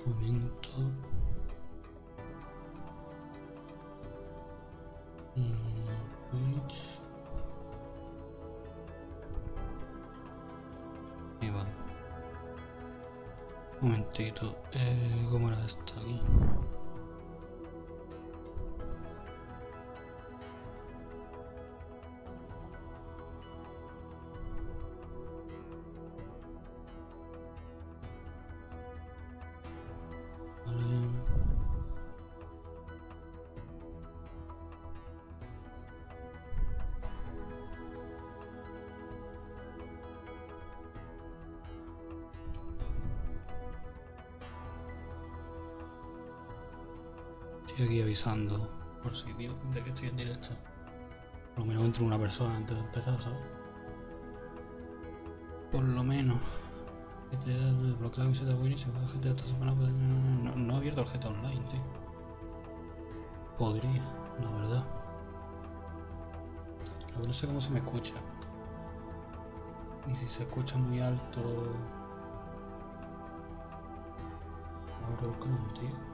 momento. Twitch. Ahí va. Un momentito. ¿Cómo era esto aquí? Estoy aquí avisando por si tío, de que estoy en directo. Por lo menos entre una persona antes de empezar, ¿sabes? Por lo menos. GTA bloquea la visita Winnie y se va a GTA esta semana. No he abierto el GTA Online, tío. Podría, la verdad. Lo que no sé cómo se me escucha. Y si se escucha muy alto. Abro el Chrome, tío.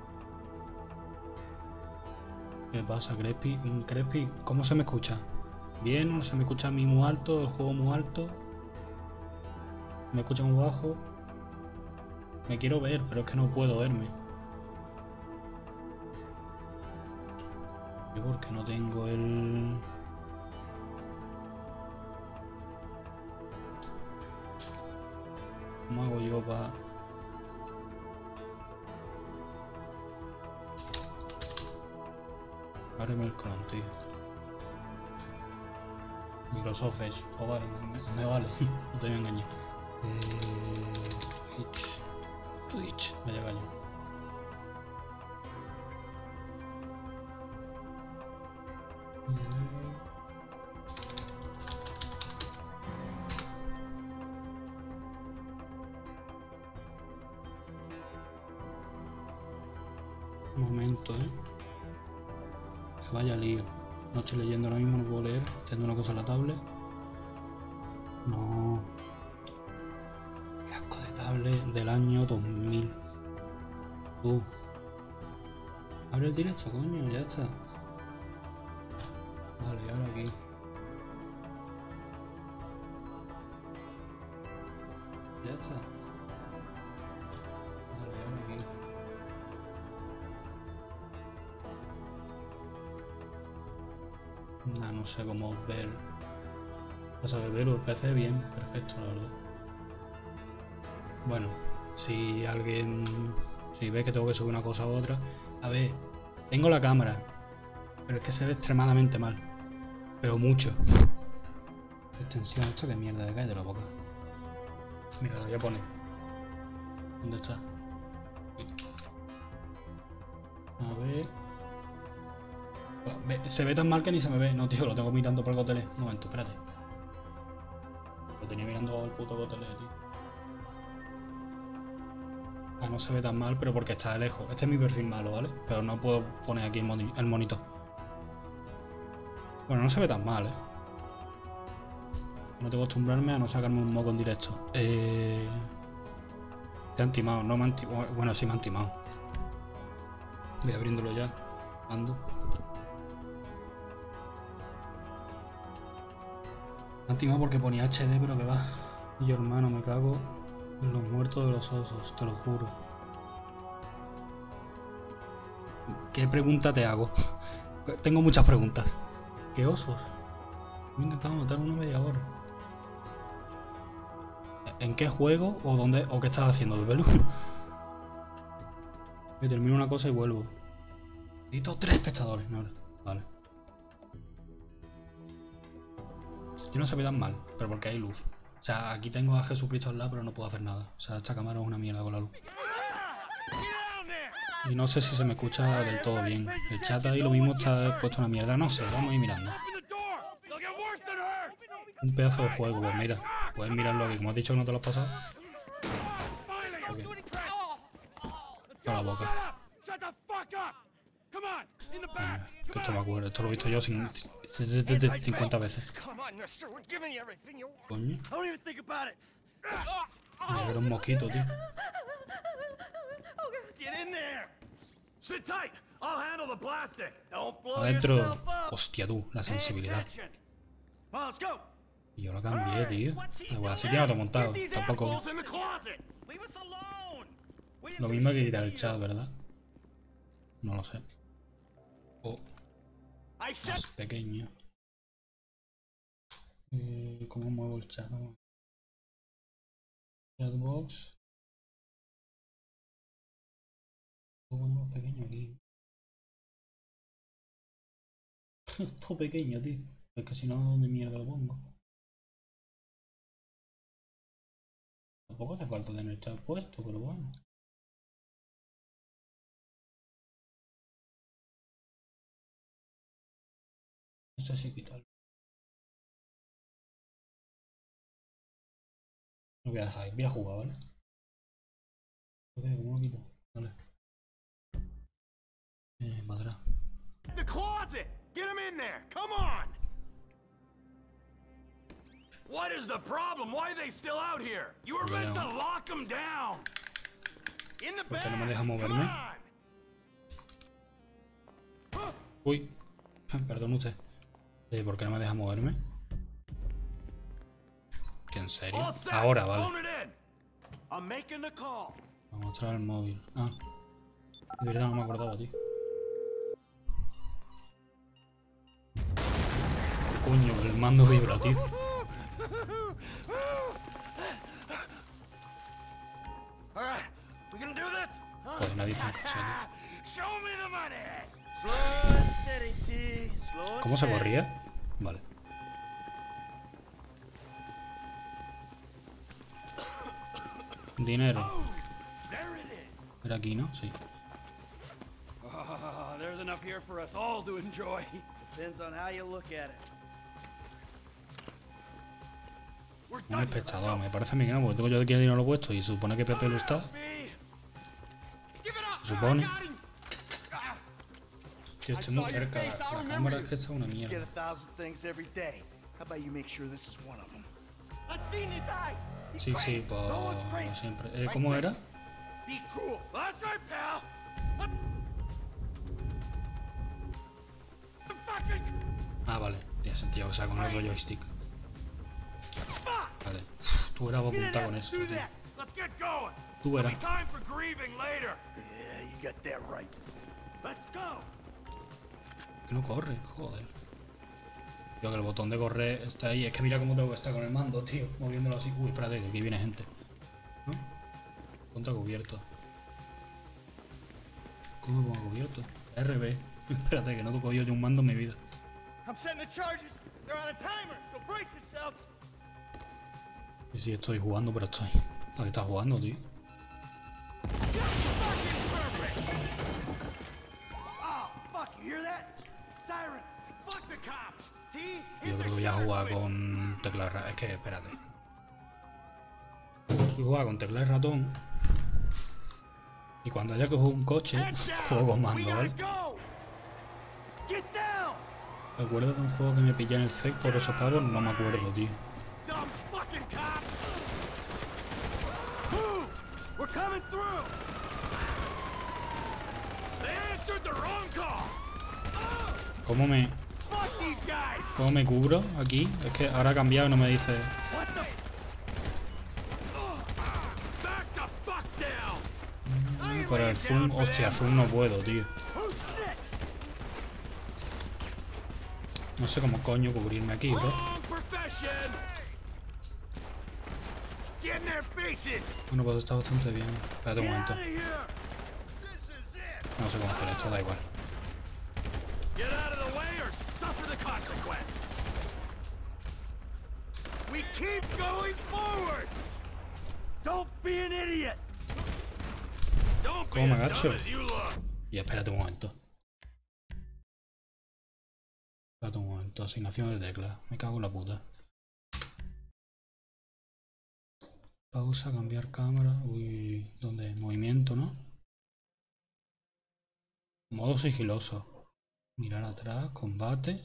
¿Qué pasa, Crespi? Crespi, ¿cómo se me escucha? ¿Bien? ¿O se me escucha a mí muy alto? ¿El juego muy alto? ¿Me escucha muy bajo? Me quiero ver, pero es que no puedo verme. Yo porque no tengo el... ¿Cómo hago yo para...? Ábreme el Chrome, tío. Microsoft Edge. Oh, vale, me vale. No te voy a engañar. Twitch. Vaya gallo. Un momento, que vaya lío. No estoy leyendo ahora mismo, no puedo leer. Tengo una cosa en la tablet. No. Casco de tablet del año 2000. Abre el directo, coño, ya está. Vale, ahora aquí. Ya está. Vale, ahora aquí. Nah, no sé cómo ver. Vas a verlo el PC bien, perfecto, la verdad. Bueno, si alguien... Si ve que tengo que subir una cosa u otra... A ver, tengo la cámara, pero es que se ve extremadamente mal. Pero mucho. Extensión, esto que mierda de cae de la boca. Mira, lo voy a poner. ¿Dónde está? A ver... Se ve tan mal que ni se me ve. No, tío, lo tengo mirando por el Gotelé. Un momento, espérate. Lo tenía mirando al puto Gotelé, tío. Ah, no se ve tan mal, pero porque está de lejos. Este es mi perfil malo, ¿vale? Pero no puedo poner aquí el monito. Bueno, no se ve tan mal, No tengo que acostumbrarme a no sacarme un moco en directo. Te han timado, no me han timado. Bueno, sí me han timado. Voy abriéndolo ya. Ando. Me han timado porque ponía HD, pero que va. Y yo, hermano, me cago en los muertos de los osos, te lo juro. ¿Qué pregunta te hago? Tengo muchas preguntas. ¿Qué osos? He intentado matar una media hora. ¿En qué juego o dónde o qué estás haciendo, bebé? Me termino una cosa y vuelvo. Necesito 3 espectadores, no, vale. Aquí no se ve tan mal, pero porque hay luz. O sea, aquí tengo a Jesucristo al lado, pero no puedo hacer nada. O sea, esta cámara es una mierda con la luz. Y no sé si se me escucha del todo bien. El chat ahí lo mismo está puesto una mierda. No sé, vamos a ir mirando. Un pedazo de juego, pues mira. Puedes mirarlo aquí. Como has dicho que no te lo has pasado. Okay. A la boca. Venga, que esto me acuerdo. Esto lo he visto yo 50 veces. Coño. Era un mosquito, tío. Sit tight. I'll handle the plastic. Don't blow Adentro. yourself up. Hostia tú, la Pay sensibilidad. attention. Well, let's go. Y yo lo cambié, tío. Igual así que no te he montado. Get these Tampoco. assholes in the closet. Leave us alone. We Lo mismo que appreciate quitar el you. chat, ¿verdad? No lo sé. Oh, I said más pequeño. ¿Cómo muevo el chat? Chatbox. ¿Cómo más pequeño aquí? Esto pequeño, tío. Es que si no, ¿dónde mierda lo pongo? Tampoco hace falta tener el chat puesto, pero bueno. Esto sí quitarlo. Lo voy a dejar, voy a jugar, ¿vale? Ok, ¿cómo lo quito? Vale. Para atrás. the closet. Get him in there. Come on. What is the problem? Why are they still out here? You were meant to lock them down. In the ¿Por back. qué no me deja moverme? Come on. Uy, perdón usted. ¿Por qué no me deja moverme? ¿Que en serio? All set. Ahora, vale. Phone it in. I'm making the call. Voy a mostrar el móvil. Ah, de verdad no me acordaba, tío. Coño, el mando vibra, tío. All right, we gonna do this? Pues nadie está en casa, tío. Show me the money. Slow and steady, T. Slow and ¿Cómo se steady. corría? Vale. Dinero. There it is. Era aquí, ¿no? Sí. There's enough here for us all to enjoy. Depends on how you look at it. We're Un done here. espectador, me parece a mí que no, porque tengo yo aquí el dinero puesto y supone que Pepe lo está. Se supone. Tío, estoy muy cerca. La cámara es que está una Get mierda. 1,000 things every day. How about you make sure this is one of them? I've seen his eyes. Sí, sí, por siempre. ¿Cómo era? Be cool. That's right, pal. Fucking Ah, vale. Tiene sentido que sea con otro joystick. Vale. Tú eras apuntar con eso, do tío. that. Let's get going. Tú There'll be verás. time for grieving later. Yeah, you got that right. Let's go. Que no corre, joder. Tío, que el botón de correr está ahí. Es que mira cómo tengo que estar con el mando, tío. Moviéndolo así. Uy, espérate, que aquí viene gente. ¿No? Ponte a cubierto. ¿Cómo me pongo a cubierto? RB. Espérate, que no toco yo de un mando en mi vida. I'm setting the charges. They're on a timer, so brace yourselves. Y sí, estoy jugando, pero estoy. ¿A qué estás jugando, tío? Just fucking perfect. Oh, fuck, you hear that? Sirens. Fuck the cops. T, hit Yo creo the que voy a shutter jugar switch. con tecla y ratón. Es que, espérate. Voy a jugar con tecla y ratón. Y cuando haya que jugar un coche, Heads down. juego con We mando, gotta ¿vale? go. Get down. ¿Te acuerdas de un juego que me pillé en el FEC por esos pavos? No me acuerdo, tío. Dumb fucking cops. Move. We're coming through. They answered the wrong call. ¿Cómo me, Fuck these guys. cómo me cubro aquí? Es que ahora ha cambiado y no me dice... What the? Back the fuck down. Por el zoom... Hostia, zoom no puedo, tío. Oh shit. No sé cómo coño cubrirme aquí, bro. Wrong profession. Get in their faces. Bueno, pues está bastante bien. Espérate un Get momento. out of here. This is it. No sé cómo hacer esto, da igual. Get out of the way or suffer the consequence. We keep going forward. Don't be an idiot. Don't be ¿Cómo me as agacho? dumb as you look. Y espérate un momento. Espérate un momento. Asignación de teclas. Me cago en la puta. Pausa, cambiar cámara. Uy, ¿dónde? Movimiento, ¿no? Modo sigiloso. Mirar atrás, combate.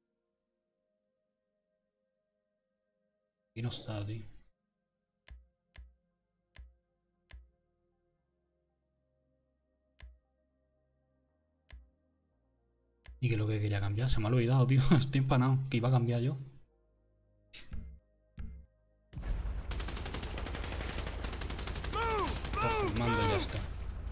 Aquí no está, tío. Y que lo que quería cambiar, se me ha olvidado, tío. Estoy empanado, que iba a cambiar yo. Cojo el mando y ya está.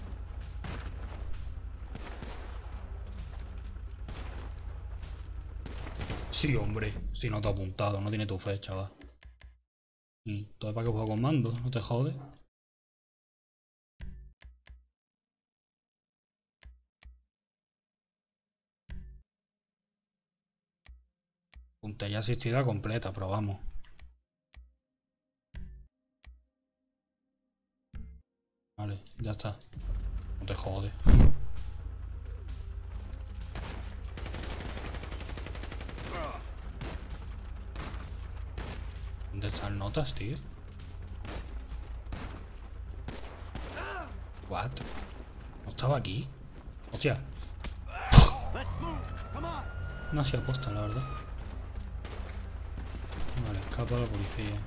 Sí, hombre, si no te ha apuntado, no tiene tu fe, chaval. Y todo para que juego con mando, no te jode. Puntería asistida completa, pero vamos. Vale, ya está. No te jode. ¿Dónde están notas, tío? What? ¿No estaba aquí? Hostia. No hacía aposta, la verdad. Vale, escapa la policía.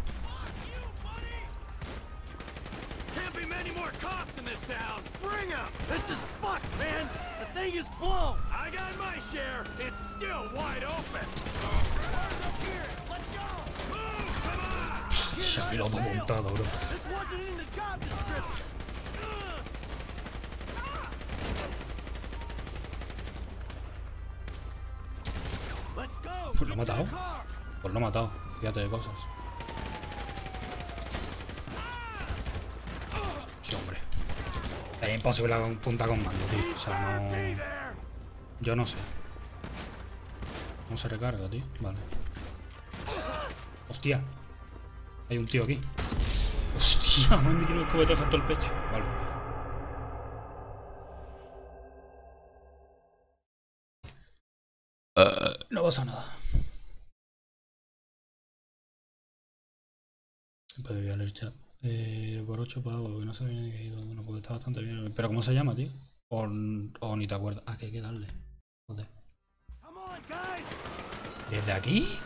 Bring 'em! This is fucked, man! The thing is blown! I got my share! It's still wide open! Up here! Let's go! Move! Come on! Se ha quedado montado, bro. This wasn't in the job description! Let's go! Pues lo he matado. Pues lo he matado. Fíjate de cosas. Sí, hombre. Es imposible apuntar con mando, tío. O sea, no... Yo no sé. ¿Cómo se recarga, tío? Vale. Hostia. Hay un tío aquí. Hostia, me han metido el cubetazo en todo el pecho. Vale. No pasa nada. Siempre voy a leer chat. Por 8 pavos, que no se viene que he ido. Bueno, porque está bastante bien. Pero ¿cómo se llama, tío? O ni te acuerdas. Ah, que hay que darle. Joder. ¿Desde aquí?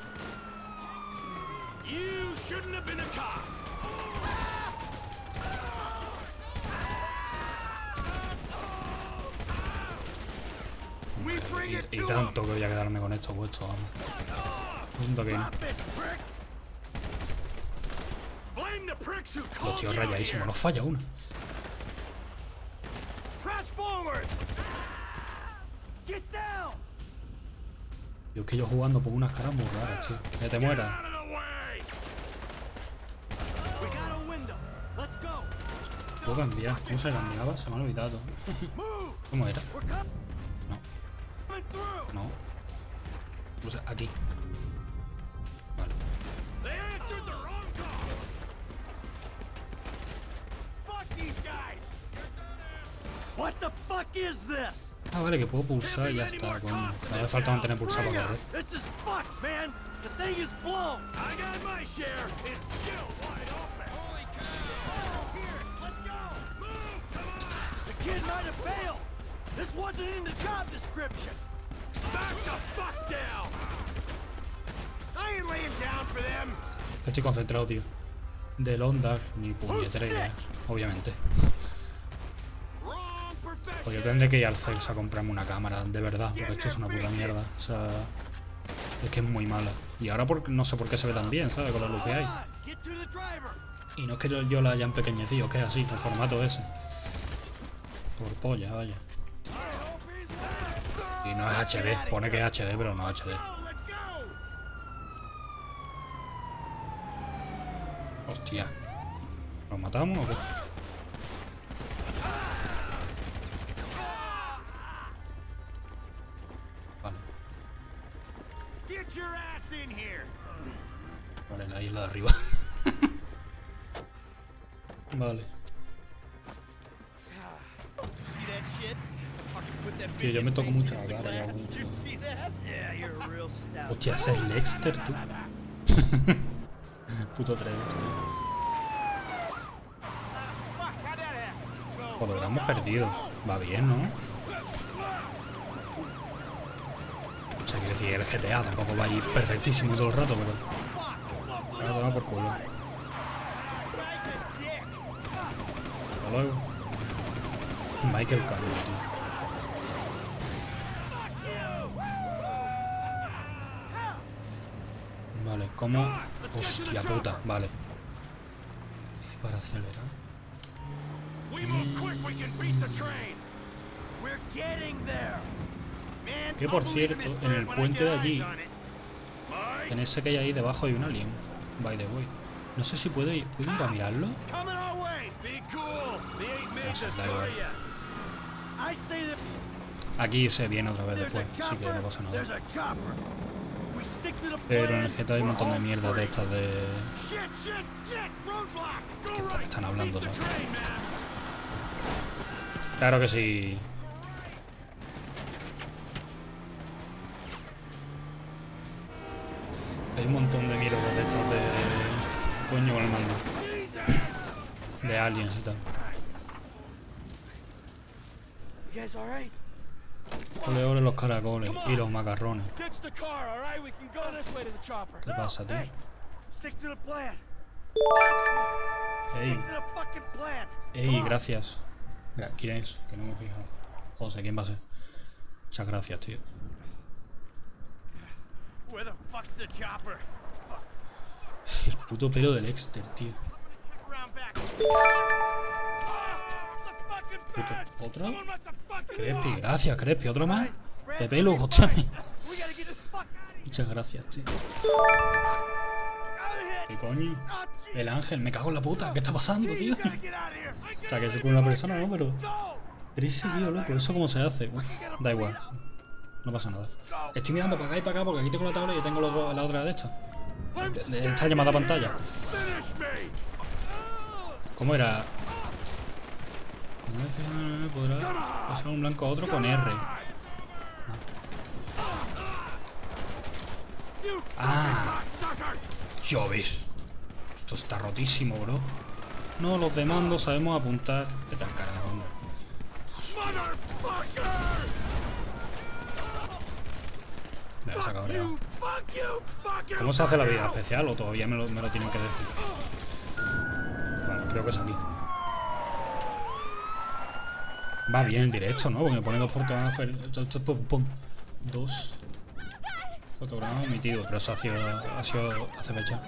You shouldn't have been a cop. Y tanto que voy a quedarme con esto puesto, vamos. Punto que no. Los tíos rayadísimos, no falla uno. Yo es que yo jugando pongo unas caras muy raras, tío. Que te mueras. ¿Puedo cambiar? ¿Cómo se cambiaba? Se me ha olvidado. ¿Cómo era? No. No. O sea, aquí. Vale. What the fuck is this? Ah, vale, que puedo pulsar y ya está, coño. Me hace falta mantener pulsado para correr. This is fucked, man. The thing is blown. I got my share. It's still wide open. Holy cow! Here, let's go. Move, come on. The kid might have failed. This wasn't in the job description. Back the fuck down. I ain't laying down for them. Estoy concentrado, tío. Del Honda, ni puñetera idea, obviamente. Pues yo tendré que ir al CEX a comprarme una cámara, de verdad, porque esto es una puta mierda. O sea, es que es muy mala. Y ahora no sé por qué se ve tan bien, ¿sabes? Con la luz que hay. Y no es que yo la haya empequeñecido, que es así, el formato ese. Por polla, vaya. Y no es HD, pone que es HD, pero no es HD. Hostia. ¿Nos matamos o qué? Vale. Vale, la isla de arriba. Vale. Tío, yo me toco mucho la cara ya. Hostia, ese es Lexter, tú. Puto tren, tío. Joder, lo hemos perdido. Va bien, ¿no? O sea, quiere decir, el GTA tampoco va a ir perfectísimo todo el rato, pero... Ahora toma por culo. Hasta luego. Michael Carlos, tío. ¿Cómo? Hostia puta, vale. Y para acelerar. Que por cierto, en el puente de allí, en ese que hay ahí debajo hay un alien. By the way. No sé si puedo ir a mirarlo. Da igual. Aquí se viene otra vez después, así que no pasa nada. Pero en el GTA hay un montón de mierda de estas de... ¿Qué están hablando, ¿sabes? Claro que sí. Hay un montón de mierda de estas de... Coño con el mando. De aliens y tal. Ole ole los caracoles y los macarrones. ¿Qué pasa, tío? Ey, gracias. ¿Quién es? Que no me he fijado. José, ¿quién va a ser? Muchas gracias, tío. El puto pelo del Exter, tío. ¿Otra? Creepy, gracias, Creepy. ¿Otro más? De pelo, hostia. Muchas gracias, tío. ¿Qué coño? El ángel, me cago en la puta. ¿Qué está pasando, tío? O sea, que es con una persona, ¿no? Pero... Triste, tío, loco. ¿Eso cómo se hace? Uf, da igual. No pasa nada. Estoy mirando para acá y para acá porque aquí tengo la tabla y yo tengo la otra de esta. De esta llamada pantalla. ¿Cómo era? ¿Cómo decía? ¿Podrá pasar un blanco a otro con R? Ah. Yo ves. Esto está rotísimo, bro. No, los de mando sabemos apuntar. ¿Qué tal, carajo, hombre? Me vas a cabrear. ¿Cómo se hace la vida especial? ¿O todavía me lo tienen que decir? Bueno, creo que es aquí. Va bien el directo, ¿no? Porque me pone 2 fotogramas. 2 fotogramas omitidos, pero eso ha sido hace fecha.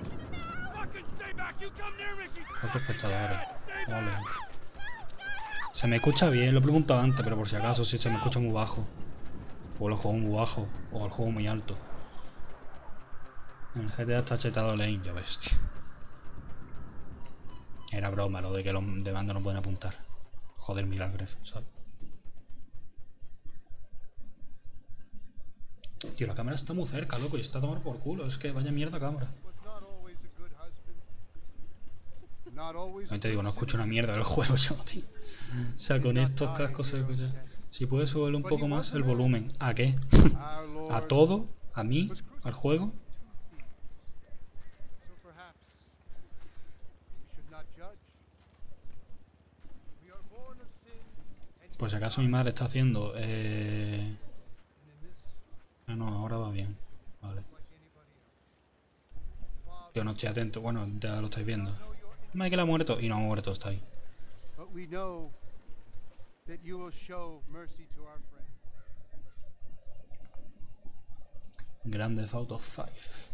4 espectadores. Vale. Se me escucha bien, lo he preguntado antes, pero por si acaso, si se me escucha muy bajo. O el juego muy bajo, o el juego muy alto. El GTA está chetado lane, ya ves, tío. Era broma lo de que los de mando no pueden apuntar. Joder, milagres, ¿sabes? Tío, la cámara está muy cerca, loco, y está a tomar por culo. Es que vaya mierda cámara. También te digo, no escucho una mierda del juego yo, tío. O sea, con estos cascos se escucha. Si puedes subirle un poco más el volumen. ¿A qué? ¿A todo? ¿A mí? ¿Al juego? Pues si acaso mi madre está haciendo... No, ahora va bien. Vale. Yo no estoy atento. Bueno, ya lo estáis viendo. Michael ha muerto. Y no ha muerto, está ahí. Grand Theft Auto 5.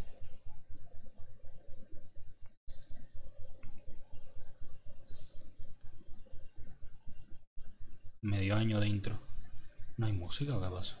Medio año de intro. ¿No hay música o qué pasa?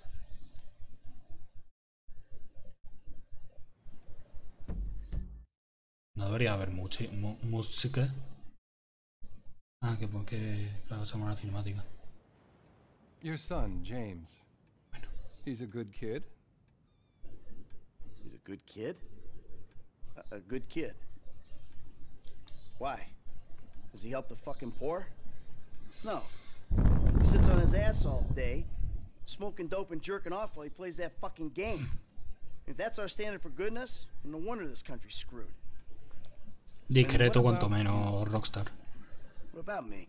No debería haber música. Ah, que porque claro, somos una cinemática. Your son, James. Bueno. He's a good kid. He's a good kid? A good kid? Why? Does he help the fucking poor? No. He sits on his ass all day, smoking dope and jerking off while he plays that fucking game. If that's our standard for goodness, no wonder this country's screwed. Discreto cuanto menos Rockstar. What about me?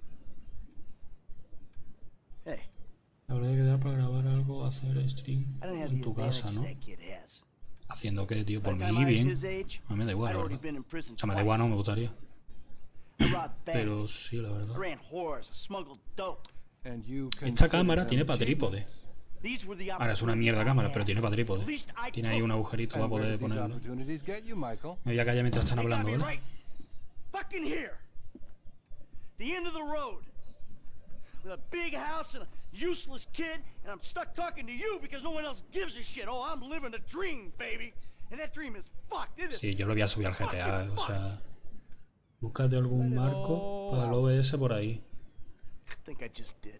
Hey. Habría que quedar para grabar algo, hacer stream I don't have en the tu casa, advantages ¿no? that kid has. Haciendo que, tío, por By the mí time I was bien. his age, A mí me da igual, I'd la already verdad. been in prison O sea, me da igual, no, me gustaría. I robbed Pero banks. sí, la verdad. I ran whores, I smuggled dope. And you Esta cámara tiene para consider them trípode. achievements. These were the Ahora es una mierda cámara, pero tiene para At trípode. least I Tiene ahí un agujerito para And where poder did these ponerlo. opportunities get you, Michael? Me voy a callar mientras están They got hablando, me ¿vale? right fucking here. The end of the road. With a big house and a useless kid, and I'm stuck talking to you because no one else gives a shit. Oh, I'm living a dream, baby. And that dream is fucked. It is. Sí, yo lo voy a subir al GTA, o sea... Búscate algún marco para el OBS por ahí. I think I just did.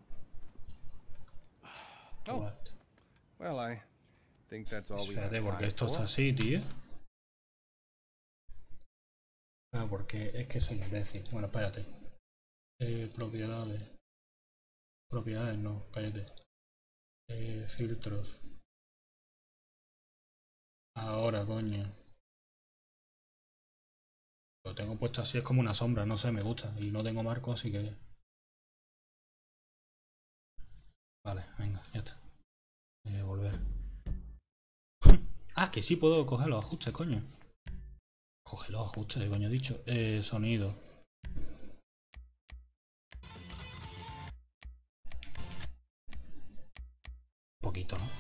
Oh, well, I think that's all we have Espérate, porque time esto está for. así, tío. Ah, porque es que soy imbécil. Bueno, espérate. Propiedades. Propiedades, no, cállate. Filtros. Ahora, coño. Lo tengo puesto así, es como una sombra, no sé, me gusta. Y no tengo marco, así que... Vale, venga, ya está. Volver. Ah, que sí puedo coger los ajustes, coño. Coge los ajustes, coño he dicho. Sonido. Poquito, ¿no?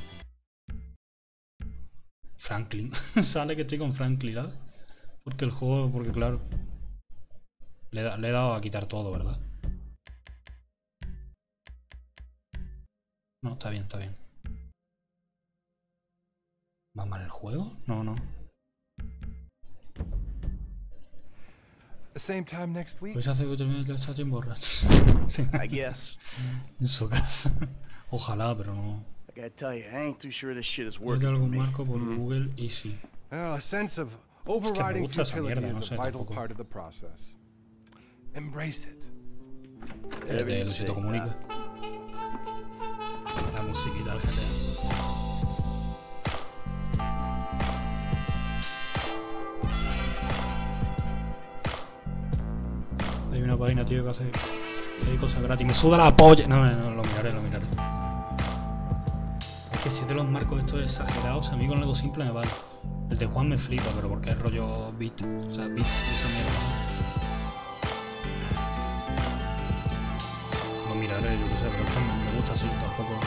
Franklin. Sale que estoy con Franklin, ¿sabes? Porque el juego, porque claro. Le he dado a quitar todo, ¿verdad? No, está bien, está bien. ¿Va mal el juego? No, no. The same time next week? Pues hace que termine el chat en borrachos. I guess. En su casa. Ojalá, pero no. I gotta tell you, I ain't too sure this shit is Hay working for algún me. marco por Google Easy. Well, a sense of overriding gusta esa futility mierda, no is sé, a vital tampoco. part of the process. Embrace it. Espérate, Luisito Comunica. La musiquita del GTA. Hay una página, tío, que hace... que hay cosas gratis. Me suda la polla. No, no, lo miraré, lo miraré. Es que si es de los marcos estos exagerados, a mí con algo simple me vale. El de Juan me flipa, pero porque es rollo beat. O sea, beat y esa mierda. Lo miraré, yo qué sé, pero es que me gusta así, tampoco.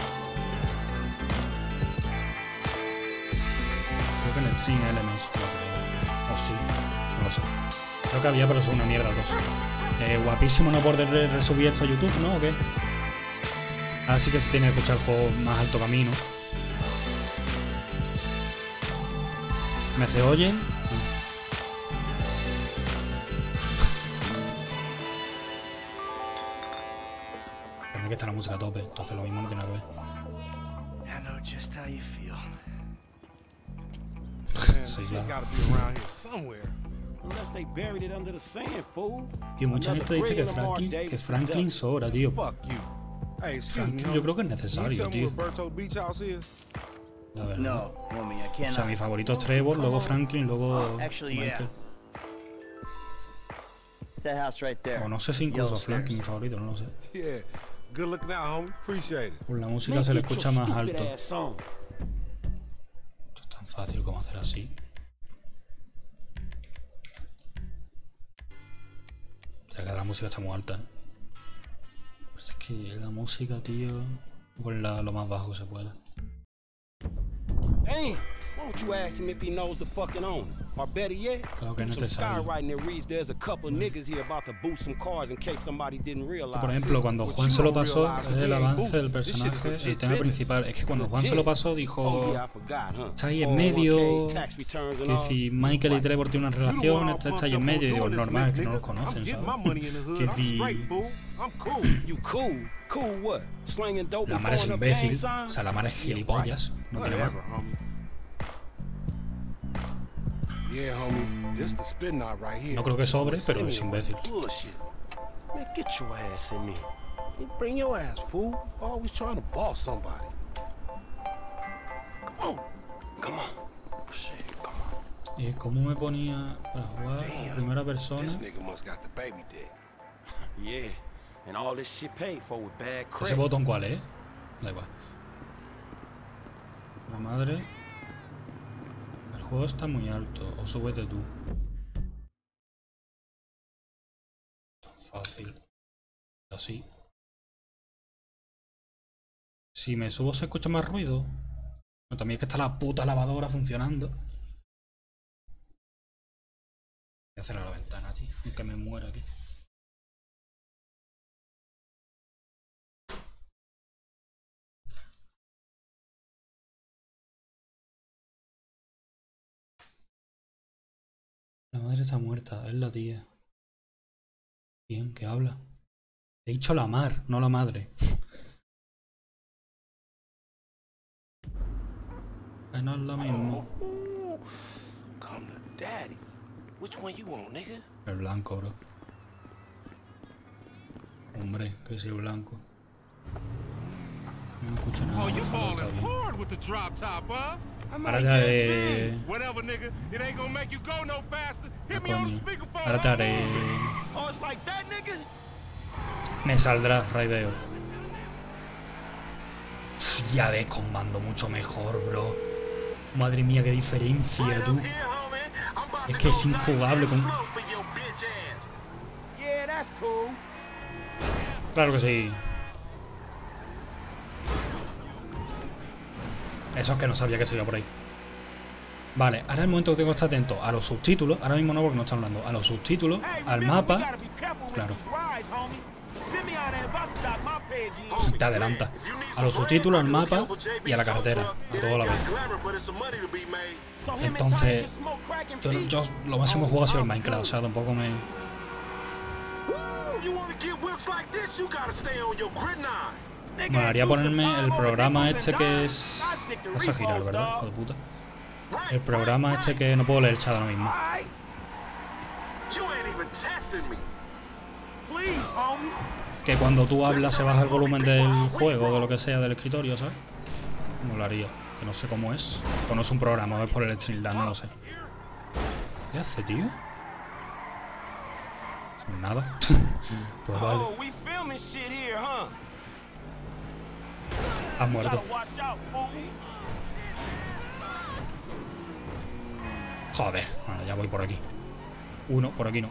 Creo que en el Stream Elements no creo. O sí, no lo sé. Creo que había, pero son una mierda todos. Guapísimo no poder resubir esto a YouTube, ¿no? ¿O qué? Ahora sí que se tiene que escuchar el juego más alto camino. ¿Me se oyen? Tiene que estar la música a tope, entonces lo mismo no tiene que ver. I know just how you feel. Sí, Shit claro. gotta be around here somewhere. Unless they buried it under the sand, fool. Tío, mucha Another gente dice que brilliant Lamar Franklin, Davis Franklin sobra, tío. Fuck you. Hey, excuse Franklin me. yo creo que es Can you necesario, tell me tío. where Berto Beach House is? La verdad. No, homie, I O cannot. sea, mi favorito es Trevor, luego Franklin, luego Actually, yeah. Michael. It's that house right there. O no sé si Yellow incluso stairs. Franklin mi favorito, no lo sé. Yeah. Good looking out, homie. Appreciate it. Por la música Man, se le get your escucha más stupid alto. ass on. Esto es tan fácil como hacer así. Ya que la música está muy alta. Pues es que la música, tío, ponla lo más bajo que se pueda. Damn, why don't you ask him if he knows the fucking owner? Or better yet, Claro que do es some necesario. skywriting that reads there's a couple niggas here about to boost some cars in case somebody didn't realize. Por ejemplo, cuando Juan se lo pasó, es el avance del personaje, el tema principal. Es que cuando Juan se lo pasó, Oh dijo... yeah, I forgot, huh? Está ahí en medio, 401ks, tax returns and que all. si Michael y Trevor tienen una You the one relación, all está pumped ahí en up medio, y on digo, doing this, normal, que no los nigga. I'm conocen, getting my ¿sabes? money in the hood. Que I'm si straight, fool. I'm cool. You cool? Cool what? Slinging dope la and Mar es throwing up gang imbécil, signs? o sea, la Mar es gilipollas, no tiene más. Whatever, homie. Yeah, homie. This the spin knot right here. No creo que sobre, pero es Simeon was imbécil. Bullshit. Man, get your ass in here. You bring your ass, fool. Always trying to boss somebody. Come on. Come on. Shit, come on. ¿Y cómo me ponía para jugar a primera persona? This nigga must got the baby dick. Yeah, and all this shit paid for with bad ¿Ese credit. botón cuál es? Da igual. La madre... El juego está muy alto, o súbete tú. Tan fácil. Así. Si me subo se escucha más ruido. Pero también es que está la puta lavadora funcionando. Voy a cerrar la ventana, tío. Aunque me muera aquí. La madre está muerta, es la tía. Bien, ¿qué habla? He dicho la mar, no la madre. Que no es lo mismo. Come to daddy. Which one you want, nigga? El blanco, bro. Hombre, que si el blanco. No escucho nada. Oh, you eso no está falling bien. hard with the drop top, huh? I might Ahora te just haré... be. Whatever, nigga. It ain't gonna make you go no faster. Hit me on the Coño. speakerphone. Ahora te haré... Oh, it's like that, nigga? Me saldrá raideo. Ya ves, con mando mucho mejor, bro. Madre mía, qué diferencia, tú. Es que es injugable con... Yeah, that's cool. Claro que sí. Eso es que no sabía que se iba por ahí. Vale, ahora es el momento que tengo que estar atento a los subtítulos. Ahora mismo no, porque no están hablando. A los subtítulos, Hey, al remember, we mapa. gotta be careful with Claro. these rides, homie. Simeon ain't about to stop my pay again. Te adelanta. A los subtítulos, al mapa y a la carretera. A todo a la vez. So him and Ty Entonces, can smoke crack and yo peace? lo máximo que he jugado ha sido el Minecraft. O sea, tampoco me... Nigga, Molaría do some ponerme time el over programa nickels este and que dimes. es... I stick to Vas a girar, repos, ¿verdad? dog. Hijo de puta. El programa este que no puedo leer el chat ahora mismo. Alright, please, homie. Que cuando tú hablas se baja el volumen del juego, de lo que sea, del escritorio, ¿sabes? Molaría. Que no sé cómo es. O no es un programa, o es por el Streamlabs, no lo sé. ¿Qué hace, tío? Nada. Pues vale. Oh, we filming shit here, huh? Has You muerto. gotta watch out, fool. Joder. Bueno, ya voy por aquí. Uno, por aquí no.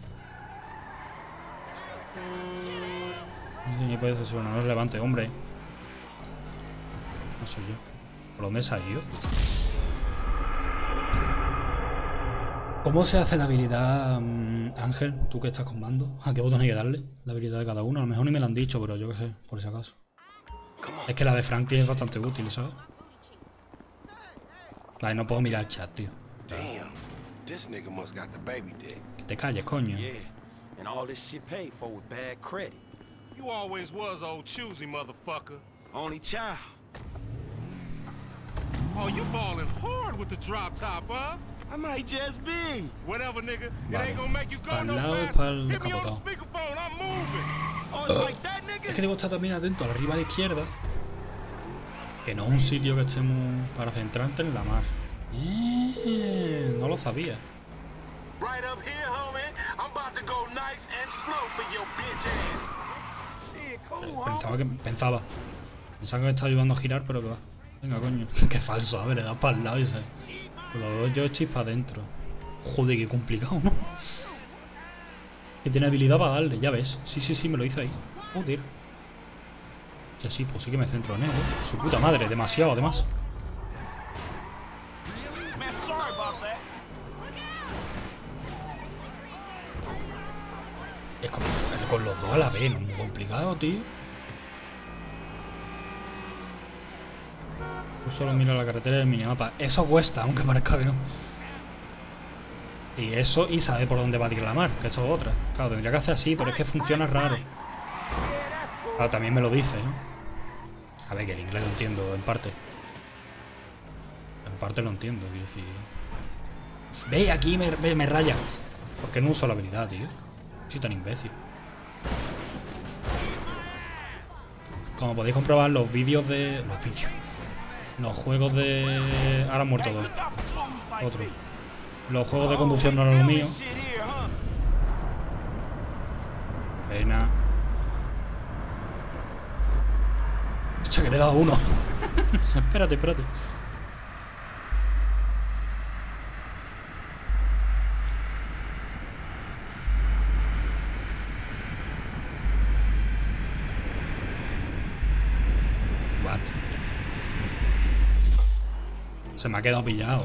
No sé ni puede ser no es levante, hombre. No soy yo. ¿Por dónde se ha ido? ¿Cómo se hace la habilidad, Ángel? Tú que estás con mando. ¿A qué botón hay que darle? La habilidad de cada uno. A lo mejor ni me lo han dicho, pero yo qué sé, por si acaso. Es que la de Franklin es bastante útil, ¿sabes? Vale, no puedo mirar el chat, tío. Damn, this nigga must got the baby dick. Que te calles, coño. Yeah, and all this shit paid for with bad credit. You always was old choosy, motherfucker. Only child. Oh, you falling hard with the drop top, huh? I might just be. Whatever, nigga. It Vale. ain't gonna make you go Pa'l no lado y faster. pa'l Hit me on the descapotado. speakerphone. I'm moving. Oh, it's like that, nigga? Es que debo estar también atento arriba a la izquierda. Que no es un sitio que estemos para centrarte en la mar. No lo sabía. Right up here, homie. I'm about to go nice and slow for your bitch ass. Shit, cool, homie. Pensaba que me estaba ayudando a girar, pero que va. Venga, coño. Qué falso, a ver, le das para el lado y se... Con los dos joysticks para adentro. Joder, qué complicado, ¿no? Que tiene habilidad para darle, ya ves. Sí, me lo hizo ahí. Joder. Ya sí, pues sí que me centro en él, ¿eh? Su puta madre, demasiado además. Man, sorry about that. Es como con los dos a la vez, muy complicado, tío. Tú solo mira la carretera del minimapa. Eso cuesta, aunque parezca que no. Y eso, y sabe por dónde va a tirar la mar, que eso es otra. Claro, tendría que hacer así, pero es que funciona raro. Claro, también me lo dice, ¿no? A ver, que el inglés lo entiendo, en parte. En parte lo entiendo, quiero decir. Ve, aquí me raya. ¿Por qué no uso la habilidad, tío? Soy tan imbécil. Como podéis comprobar, los vídeos de... Los vídeos. Los juegos de... Ahora han muerto Hey, dos. look out for fools like Otro. me. Los juegos de Oh, conducción we no eran lo filming mío. shit here, huh? Pena. Hostia, que le he dado uno. espérate. What? Se me ha quedado pillado,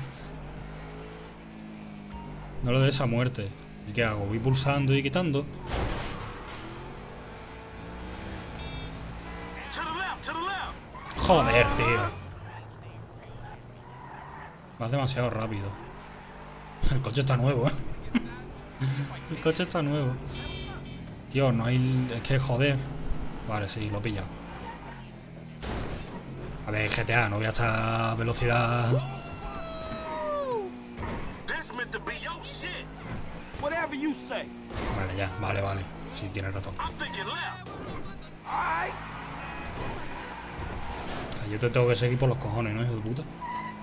No le des esa muerte. ¿Y qué hago? Voy pulsando y quitando. Joder, tío. Vas demasiado rápido. El coche está nuevo, El coche está nuevo. Tío, no hay... Es que joder. Vale, sí, lo he pillado. A ver, GTA, no voy a estar a velocidad... Vale, ya, vale. Sí, tienes razón. Yo te tengo que seguir por los cojones, ¿no, hijo de puta?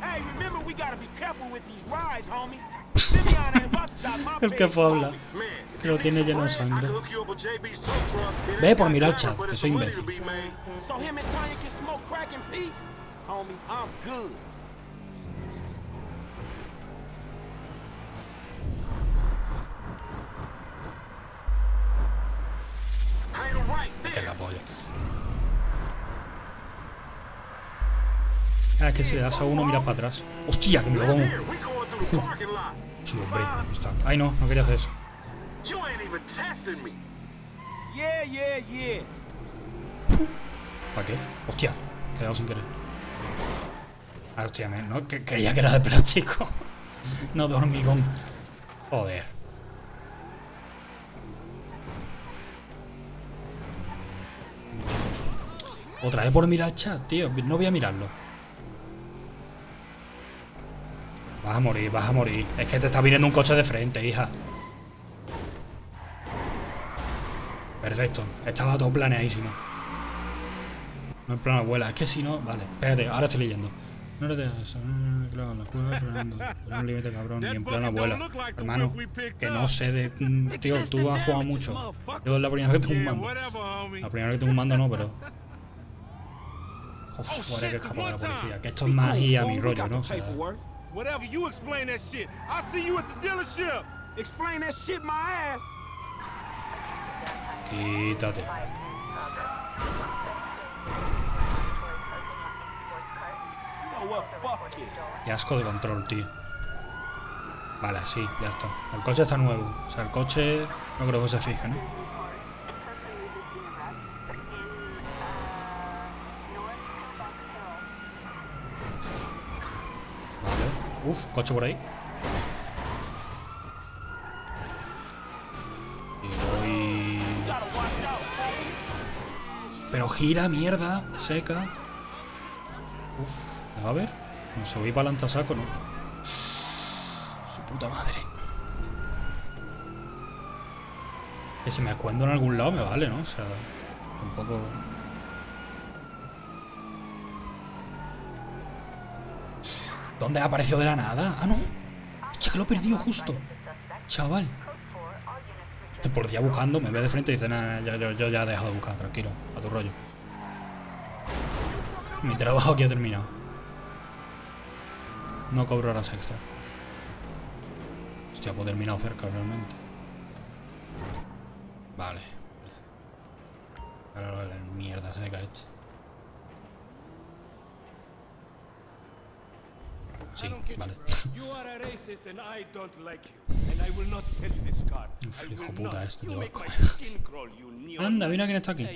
El que fue a hablar. Que lo tiene lleno de sangre. Ve por mirar el chat, que soy imbécil. Que la polla. Es que si le das a uno miras para atrás. ¡Hostia, que me lo como! Sí, hombre. Está. Ay, no quería hacer eso. ¿Para qué? Hostia, he quedado sin querer. Ah, hostia, no, que creía que era de plástico. No de hormigón. Joder. Otra vez por mirar el chat, tío. No voy a mirarlo. Vas a morir. Es que te está viniendo un coche de frente, hija. Perfecto. Estaba todo planeadísimo. No en plan abuela. Es que si no... Vale, espérate. Ahora estoy leyendo. No le dejas eso. Claro, la curva frenando. Un límite cabrón. Ni en plan abuela. Hermano, que no sé de... Tío, tú has jugado mucho. Yo es la primera vez que tengo un mando. La primera vez que tengo un mando no, pero... Uf, ahora que escapó de la policía. Que esto es más y a mi rollo, ¿no? O sea, Whatever, you explain that shit. I'll see you at the dealership. Explain that shit my ass. quítate. Qué asco de control, tío. Vale, sí, ya está. El coche está nuevo. O sea, el coche no creo que se fije, ¿no? Vale. Uf, coche por ahí. Y voy... Pero gira, mierda. Seca. Uf, a ver. No se voy para adelante a saco, ¿no? Su puta madre. Que si me acuendo en algún lado me vale, ¿no? O sea, tampoco... ¿Dónde ha aparecido de la nada? Ah, no. Che, que lo he perdido justo. Chaval. El policía buscando, me ve de frente y dice, nada, yo ya he dejado de buscar, tranquilo, a tu rollo. Mi trabajo aquí ha terminado. No cobro horas extra. Hostia, pues he terminado cerca realmente. Vale. Ahora la mierda se cae este. Sí, vale. Uf, hijo puta este, tío. Anda, mira quién está aquí.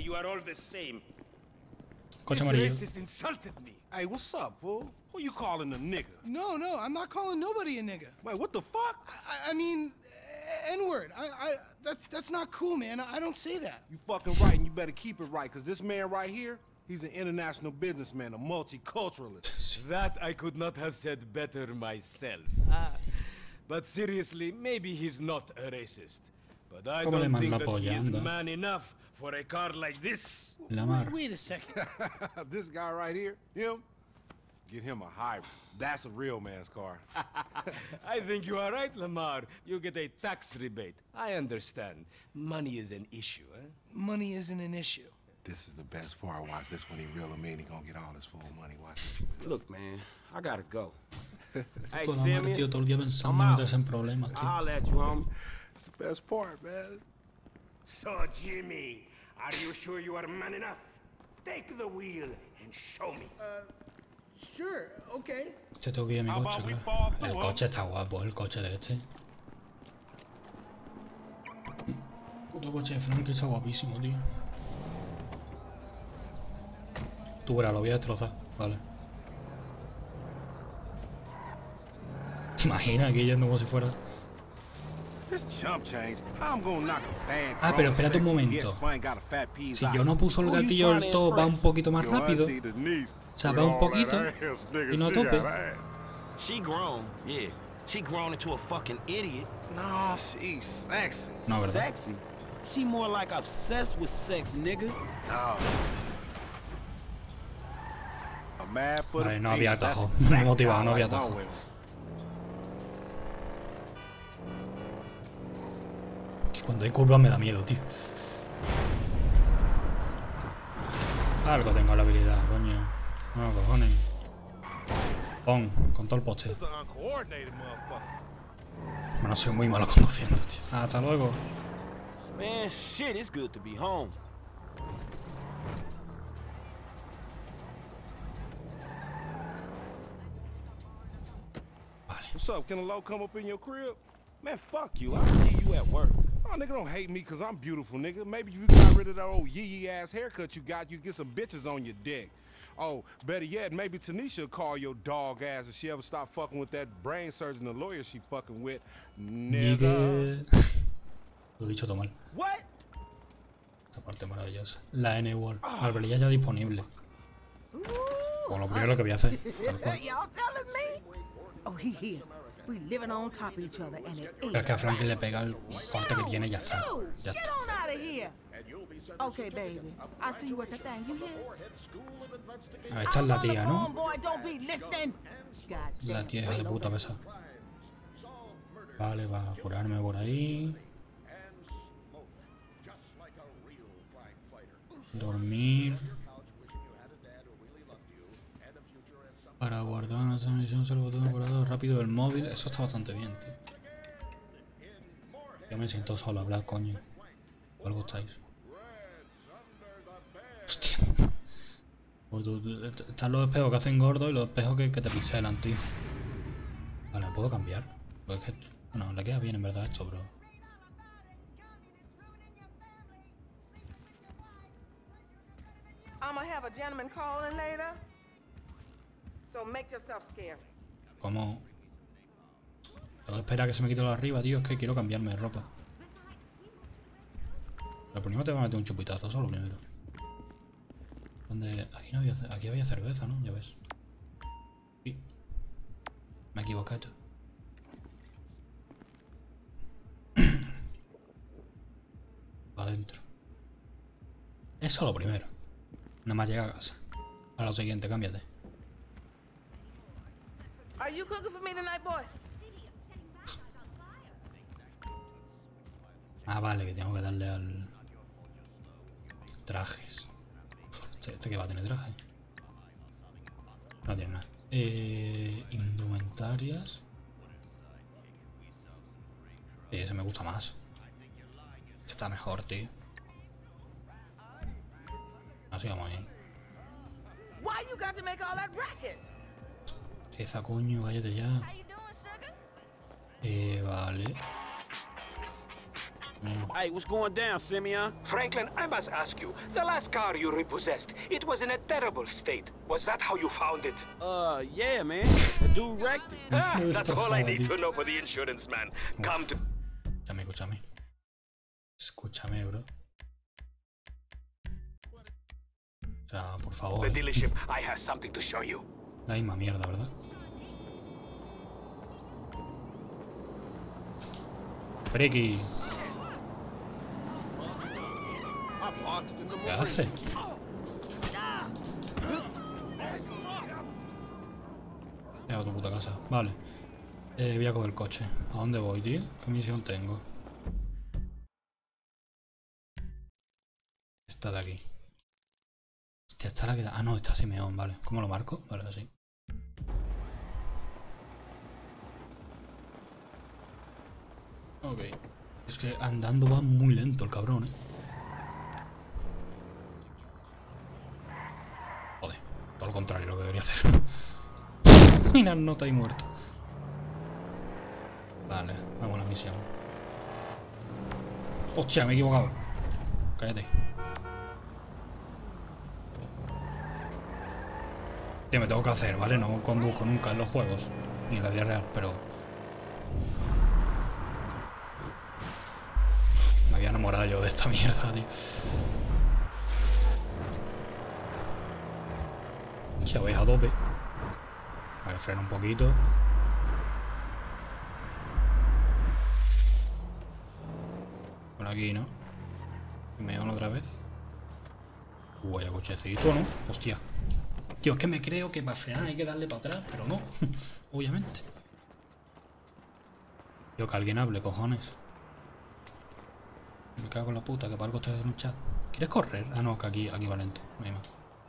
Coche amarillo. Hey, what's up, fool? Who you calling a nigga? No, I'm not calling nobody a nigga. Wait, what the fuck? I mean, N-word. That's not cool, man. I don't say that. You fucking right, and you better keep it right, because this man right here, he's an international businessman, a multiculturalist. That I could not have said better myself. But seriously, maybe he's not a racist. But I don't think that he is man enough for a car like this. Wait a second. This guy right here, him, get him a hybrid. That's a real man's car. I think you are right, Lamar. You get a tax rebate. I understand. Money is an issue, eh? Money isn't an issue. This is the best part. Watch this when he reel him in. He gonna get all his full money. Watch it. Look, man, I gotta go. Hey, Toda madre, tío, todo el día pensando en meterse en problemas, tío. I'll let you, homie. It's the best part, man. So, Jimmy, are you sure you are man enough? Take the wheel and show me. Sure, okay. Te tengo que ir a mi coche, claro. El coche está guapo, el coche de este. Puto coche de Frank está guapísimo, tío. Tú verás, lo voy a destrozar, vale. ¿Te imaginas aquí yendo como si fuera? Ah, pero espérate un momento. Si yo no puso el gatillo del todo, va un poquito más rápido. O sea, va un poquito y no a tope. She grown, yeah. She grown into a fucking idiot. No, she's sexy. No, ¿verdad? Sexy? She more like obsessed with sex, nigga. Oh. A mad foot Vale, of no había peas, that's atajo. exactly Me he motivado, how no I había like my atajo. women. Que cuando hay curvas me da miedo, tío. Algo tengo la habilidad, coño. No, cojones. Pon, con todo el poste. This is an uncoordinated motherfucker. Bueno, soy muy malo conduciendo, tío. Hasta luego. Man, shit, it's good to be home. Vale. What's up? Can a low come up in your crib? Man, fuck you. I'll see you at work. Oh, nigga, don't hate me because I'm beautiful, nigga. Maybe if you got rid of that old yee-yee ass haircut you got, you get some bitches on your dick. Oh, better yet, maybe Tanisha will call your dog ass if she ever stop fucking with that brain surgeon, the lawyer she fucking with. Nigga. Lo he dicho todo mal. What? Esta parte maravillosa. La N-Wall. Alberilla ya disponible. Pues lo primero que voy a hacer. Tal cual. Y'all telling me? Oh, he here. We living on top of each other and it Pero es que a Franklin le pega el corte que tiene y ya está. Ya Get está. on out of here. Okay, baby. I see you at the thing. You hear? A ver, esta es la tía, ¿no? Boy, don't be listening. La tía hija de puta pesa. Vale, va a curarme por ahí. Dormir. Para guardar una transmisión solo botón guardado rápido del móvil. Eso está bastante bien, tío. Yo me siento solo a hablar, coño. ¿O algo estáis? Hostia. Pues están los espejos que hacen gordo y los espejos que te pixelan, tío. Vale, ¿puedo cambiar? Pues es que... Bueno, le queda bien en verdad esto, bro. I'ma have a gentleman calling later. So make yourself scarce. ¿Cómo? Tengo que esperar a que se me quite lo de arriba, tío. Es que quiero cambiarme de ropa. Pero primero te voy a meter un chupitazo, solo primero. ¿Dónde? Aquí no había, aquí había cerveza, ¿no? Ya ves. Sí. Me he equivocado. Va adentro. Eso lo primero. Nada más llega a casa. A lo siguiente, cámbiate. Are you cooking for me tonight, boy? Ah, vale, que tengo que darle al... Trajes. ¿Este que va a tener traje? No tiene nada. Indumentarias. Ese me gusta más. Este está mejor, tío. Así vamos ahí. Why you got to make all that racket? Esa coño, cállate ya. Vale. Hey, what's going down, Simeon? Franklin, I must ask you, the last car you repossessed, it was in a terrible state. Was that how you found it? Yeah, man. The dude wrecked it. Ah, that's all I need to know for the insurance man. Come to... Escúchame. Escúchame, bro. O sea, por favor. The dealership, I have something to show you. La misma mierda, ¿verdad? Friki. ¿Qué hace? He a tu puta casa. Vale. Voy a coger el coche. ¿A dónde voy, tío? ¿Qué misión tengo? Esta de aquí. Hostia, esta la que da... Ah, no, esta Simeón, vale. ¿Cómo lo marco? Vale, así. Ok. Es que andando va muy lento el cabrón, Joder, todo lo contrario lo que debería hacer. Mira, no te hay muerto. Vale, vamos a la misión. Hostia, me he equivocado. Cállate. Tío, me tengo que hacer, ¿vale? No conduzco nunca en los juegos, ni en la vida real, pero... Me había enamorado yo de esta mierda, tío. Ya vais a tope. Vale, freno un poquito. Por aquí, ¿no? Me van otra vez. Vaya cochecito, ¿no? Hostia. Tío, es que me creo que para frenar hay que darle para atrás, pero no. Obviamente. Tío, que alguien hable, cojones. Me cago en la puta, que para algo estoy en un chat. ¿Quieres correr? Ah, no, que aquí va lento. No hay más.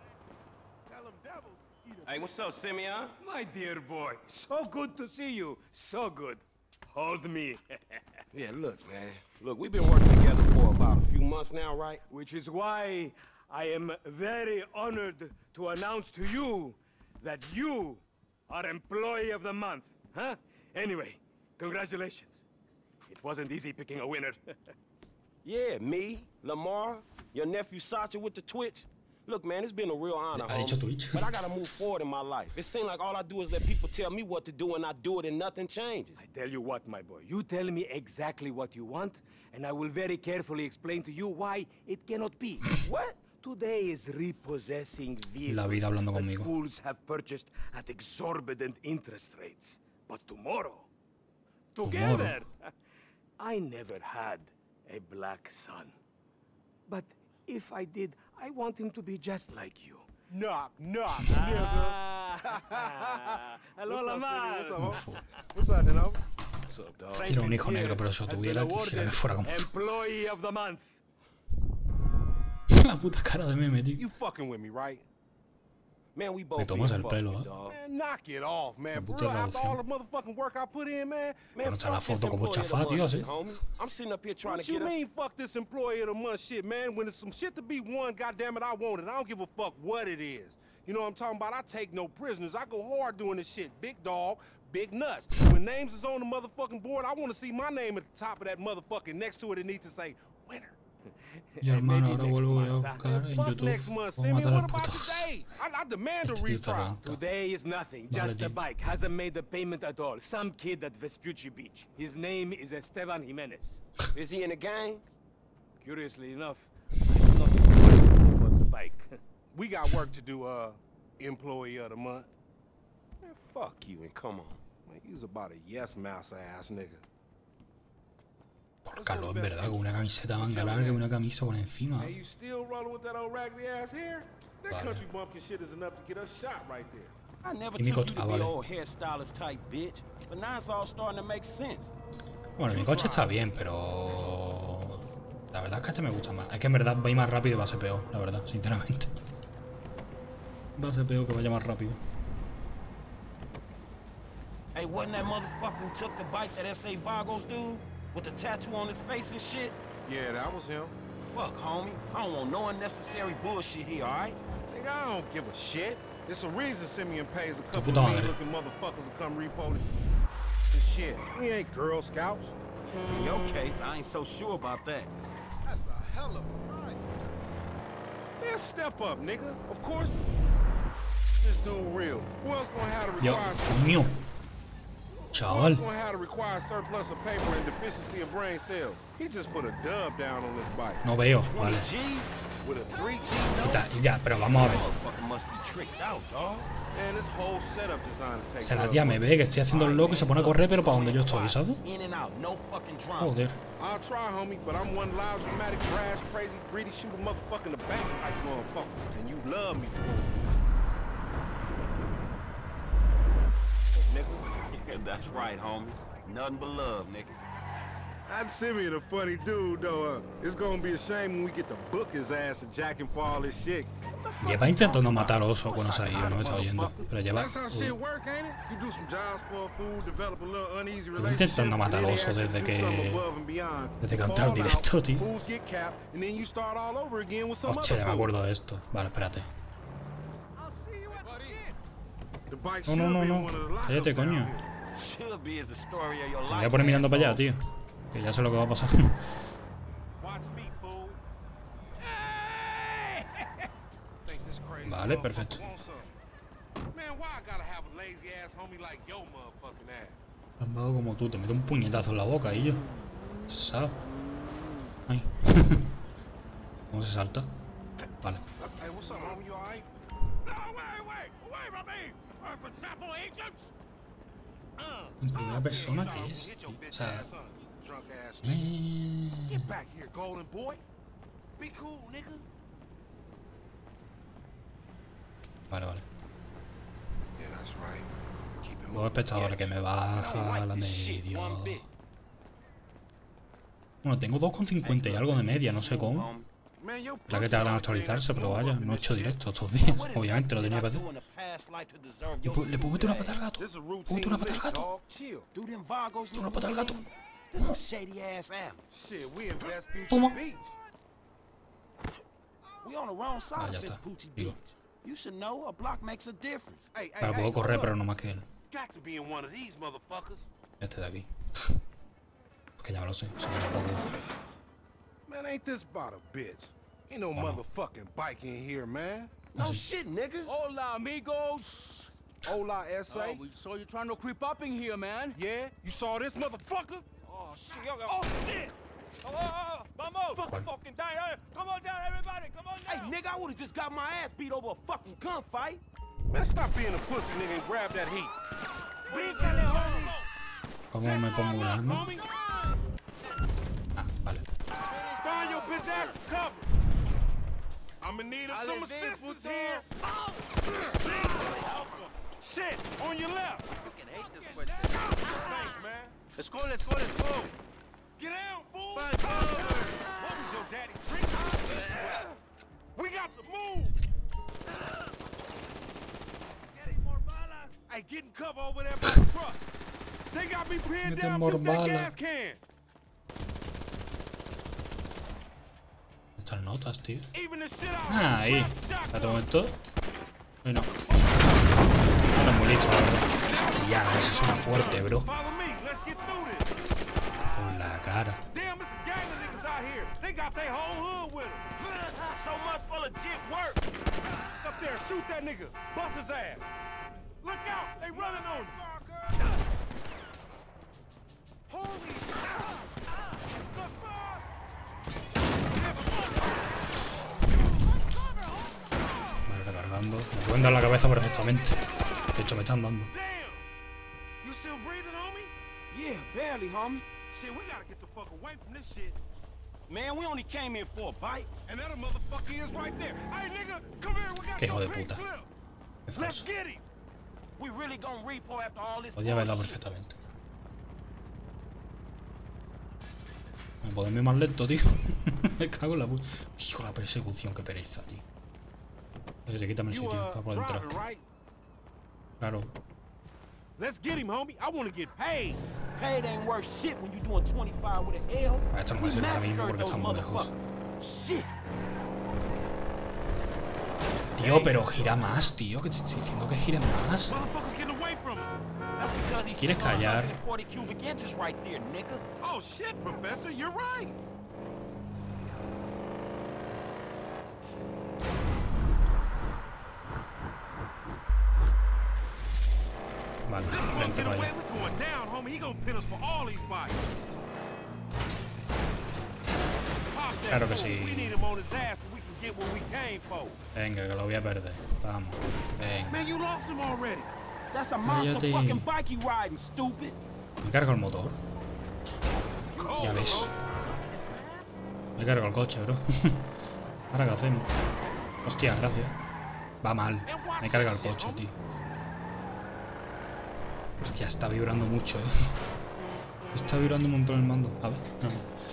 Hey, what's up, Simeon? My dear boy, so good to see you. So good. Hold me. Yeah, look, man. Look, we've been working together for about a few months now, right? Which is why I am very honored to announce to you that you are Employee of the Month. Huh? Anyway, congratulations. It wasn't easy picking a winner. Yeah, me, Lamar, your nephew Sacha with the Twitch. Look, man, it's been a real honor, homie, but I gotta move forward in my life. It seems like all I do is let people tell me what to do and I do it and nothing changes. I tell you what, my boy, you tell me exactly what you want and I will very carefully explain to you why it cannot be. What? Today is repossessing La vida hablando vehicles that conmigo. fools have purchased at exorbitant interest rates. But tomorrow, together, I never had a black son. But if I did, I want him to be just like you. Knock, knock, nigga. Hello, Lamar. What's up, What's up, Nino? What's up, dog? Quiero un hijo negro, pero si lo tuviera, quisiera que fuera como... Employee of the Month. La puta cara de meme, tío. You fucking with me, right? Man, we both Me tomas being el pelo, fucked, ¿eh? dog. Man, knock it off, man. For puta real, after traducción. all the motherfucking work I put in, man. Man, Bueno, está la fuck this foto como employee of the chafá, tío, month sí. shit, homie. I'm sitting up here trying What to you get us... mean, fuck this employee of the month shit, man? When there's some shit to be won, goddammit, I want it. I don't give a fuck what it is. You know what I'm talking about? I take no prisoners. I go hard doing this shit. Big dog, big nuts. When names is on the motherfucking board, I want to see my name at the top of that motherfucking next to it. It needs to say, winner. Y hermano, ahora vuelvo a buscar en Fuck YouTube next month, cómo Simeon. matar What al about puto. today? I demand a Este tío está retrial. reventado. Today is nothing, Vale, just a tío. bike. Hasn't made a payment at all. Some kid at Vespucci Beach. His name is Esteban Jimenez. Is he in the gang? Curiously enough, I'm not about the bike. We got work to do, employee of the month. Man, fuck you and come on. Man, you's about a yes mouse ass nigga. Por calor, ¿verdad? Con una camiseta manga larga y una camisa por encima. Hey, you still rolling with that old raggedy ass hair? That Vale. country bumpkin shit is enough to get us shot right there. I never Y mi took coche- you to ah, be vale. old hairstylist type bitch, but now it's all starting to make sense. Bueno, mi coche está bien, pero... La verdad es que este me gusta más. Es que en verdad va a ir más rápido y va a ser peor, la verdad, sinceramente. Va a ser peor que vaya más rápido. Hey, wasn't that motherfucker who took the bike that S.A. Vagos dude? With the tattoo on his face and shit? Yeah, that was him. Fuck, homie. I don't want no unnecessary bullshit here, alright? Nigga, I don't give a shit. There's a reason Simeon pays a couple puta of madre. mean-looking motherfuckers to come repo this shit. We ain't Girl Scouts. In your case, I ain't so sure about that. That's a hell of a ride. Man, step up, nigga. Of course, this dude real. Who else gonna have to Yo, require... coño. Who Chaval. else gonna have to require surplus of paper and deficiency of brain cells? He just put a dub down on this bike. No veo, vale. With a 3G Ya, pero vamos a ver. Motherfucker must be tricked out, dog. Man, this whole setup designed to take O sea, la tía me ve que estoy haciendo el loco y se pone a correr, pero para donde yo estoy, ¿sabes? In and out, no fucking drama. Joder. I'll try, homie, but I'm one loud, dramatic, brash, crazy, greedy, shoot a motherfucker in the back type motherfucker. And you love me for it. Nigga. That's right, homie. Nothing but love, nigga. That Simeon a funny dude, though. It's gonna be a shame when we get to book his ass and jack him for all this shit. Lleva intentando matar oso cuando se ha ido, no me está oyendo. Pero lleva... That's how shit work, ain't it? You do some jobs for a fool, develop a little uneasy Lleva relationship, intentando matar and then oso they ask you desde to do something que... above and beyond. Desde que Fall entré al out, directo, tío. fools get capped, and then you start all over again with some Hostia, ya other me fool. acuerdo de esto. Vale, espérate. No. Cállate, coño. Me voy a poner mirando para allá, tío. Que ya sé lo que va a pasar. Vale, perfecto. Lambado como tú, te meto un puñetazo en la boca y yo. ¿Sabes? Ay. ¿Cómo se salta? Vale. En primera persona, ¿qué es? O sea... Vale. Los espectadores que me baja la media. Bueno, tengo 2,50 y algo de media, no sé cómo. La que tardan en actualizarse, pero vaya, no he hecho directo estos días. Obviamente lo tenía que hacer. ¿Le puedo meter una patada al gato? ¿Puedo meter una patada al gato? ¿Una patada al gato? Toma. Ah, ya está. Digo. Ahora puedo correr, pero no más que él. Este de aquí. Que ya me lo sé. Man, ain't this about a bitch? Ain't no motherfucking bike in here, man. No shit, nigga. Hola, amigos. Hola, S.A. Oh, we saw you trying to creep up in here, man. Yeah? You saw this motherfucker? Oh, shit. Oh, shit. Vamos. Fucking down. Come on down, everybody. Come on down. Hey, nigga, I would've just got my ass beat over a fucking gunfight. Man, stop being a pussy, nigga, and grab that heat. ¿Cómo me pongo un arma? Ah, vale. Find your bitch ass cover. I'm in need of some assistance here. Shit, on your left. Thanks, man. Let's go. Get down, fool. What was your daddy drinking? We got to move. Hey, get in cover over there by the truck. They got me pinned down. Shoot that gas can. Estas notas, tío. Ah, ahí. Espérate un momento. Uy, no. Ahora es muy listo, la verdad. Ya, eso suena fuerte, bro. Por la cara. So much for legit work. Up there, shoot that nigga. Bust his ass. Look out, they running on you. Holy shit. Vale, recargando. Me pueden dar la cabeza perfectamente. De hecho, me están dando. You still breathing, homie? Yeah, barely, homie. Shit, we gotta get the fuck away from this shit. Man, we only came in for a bite. And that motherfucker is right there. Hey, nigga, come here. We got Qué hijo de your pink puta. slip. Let's get him. We really gonna repo after all this. Podía verla perfectamente. Me puedo ir más lento, tío. Me cago en la puta. Tío, la persecución, qué pereza, tío. Quítame el sitio, está por detrás. Claro. Let's get him, homie. I want to get paid. Paid ain't worth shit when you doing 25 with an L. Esto no me sirve ahora mismo porque estamos muy lejos. Shit. Tío, pero gira más, tío. Que te estoy diciendo que gire más. ¿Quieres callar? Oh shit, professor, you're right. Vale, vente para allá. Claro que sí. Venga, que lo voy a perder. Vamos. Venga. Me cargo el motor. Ya ves. Me cargo el coche, bro. Ahora qué hacemos. Hostia, gracias. Va mal. Me carga el coche, tío. Hostia, está vibrando mucho, Está vibrando un montón el mando. A ver, no.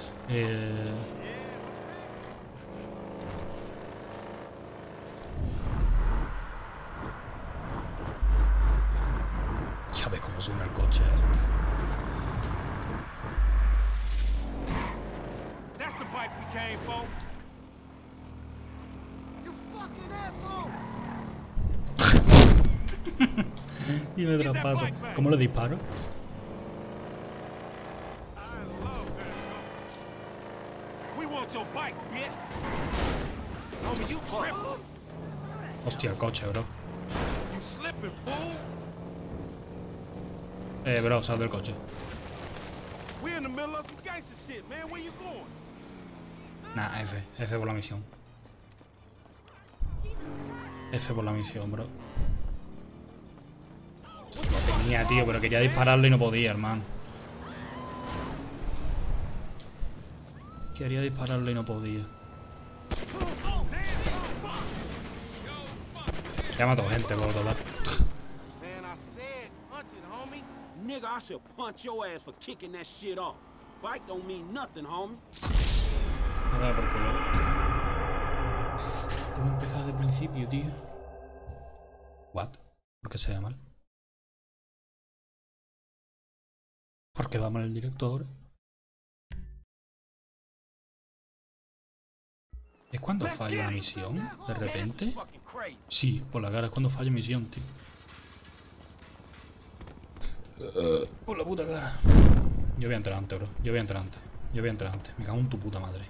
Ya ves cómo suena el coche, That's the bike we came for. You fucking asshole. Y me traspaso. ¿Cómo le disparo? Hostia, el coche, bro. Bro, sal del coche. Nah, F por la misión. F por la misión, bro. Lo tenía, tío, pero quería dispararlo y no podía, hermano. Quería dispararlo y no podía. Ya mató gente, por total. Nigga, I should punch your ass for kicking that shit off. Bike don't mean nothing, homie. Nada por culo. Tengo que empezar desde el principio, tío. What? ¿Por qué se ve mal? ¿Por qué va mal el directo ahora? ¿Es cuando falla la misión? ¿De repente? Sí, por la cara es cuando falla misión, tío. Por la puta cara. Yo voy a entrar antes, bro. Yo voy a entrar antes. Yo voy a entrar antes. Me cago en tu puta madre.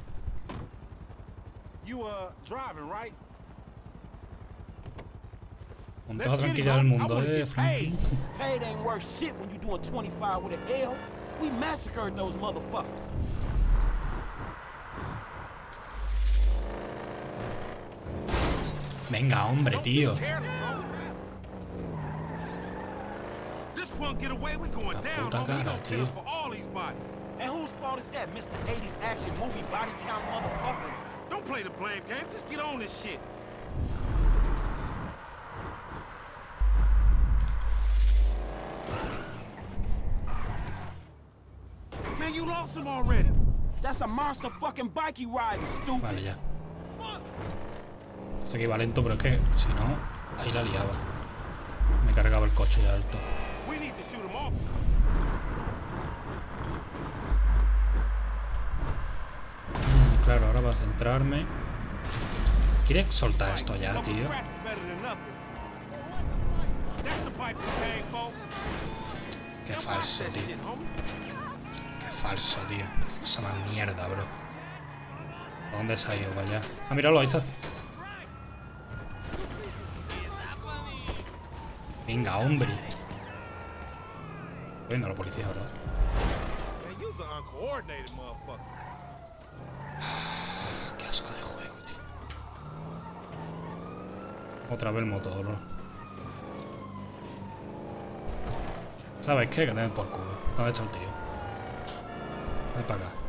Con toda la tranquilidad del mundo, Franklin. Paid ain't worth shit when you doing 25 with an L. We massacred those motherfuckers. Venga, hombre, tío. Get away, we going down, homie. Gonna kill us for all these bodies. And whose fault is that, Mr. 80s action movie body count motherfucker? Don't play the blame game. Just get on this shit. Man, you lost him already. That's a monster fucking bike you riding, stupid. Vale, ya. Sé que iba lento, pero es que si no, ahí la liaba. Me cargaba el coche ya alto. Claro, ahora para centrarme. ¿Quieres soltar esto ya, tío? Qué falso, tío. Qué falso, tío. Qué cosa más mierda, bro. ¿Dónde se ha ido? Vaya. Ah, míralo, ahí está. Venga, hombre. Bueno, la policía, ¿verdad? Qué asco de juego, tío. Otra vez el motor, bro. ¿Sabes qué? Que te den por culo. ¿Dónde está el tío? Ven para acá.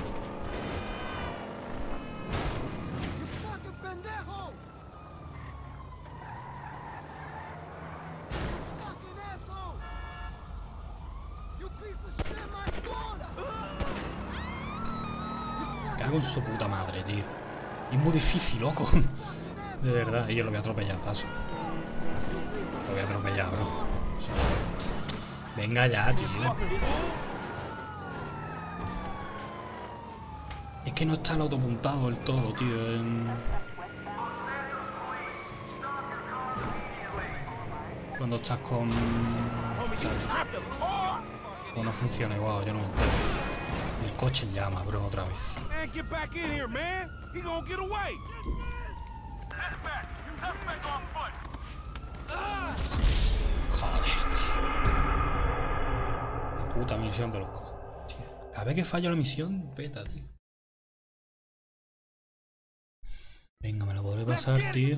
Cago en su puta madre, tío. Y es muy difícil, loco. De verdad. Y yo lo voy a atropellar, paso. Lo voy a atropellar, bro. O sea, venga ya, tío. Es que no está el autopuntado del todo, tío. Cuando estás con... O no funciona igual, yo no entiendo. El coche en llamas, bro, otra vez. Joder, tío. La puta misión de los cojones, tío. Cada vez que fallo la misión, peta, tío. Venga, me la podré pasar, tío.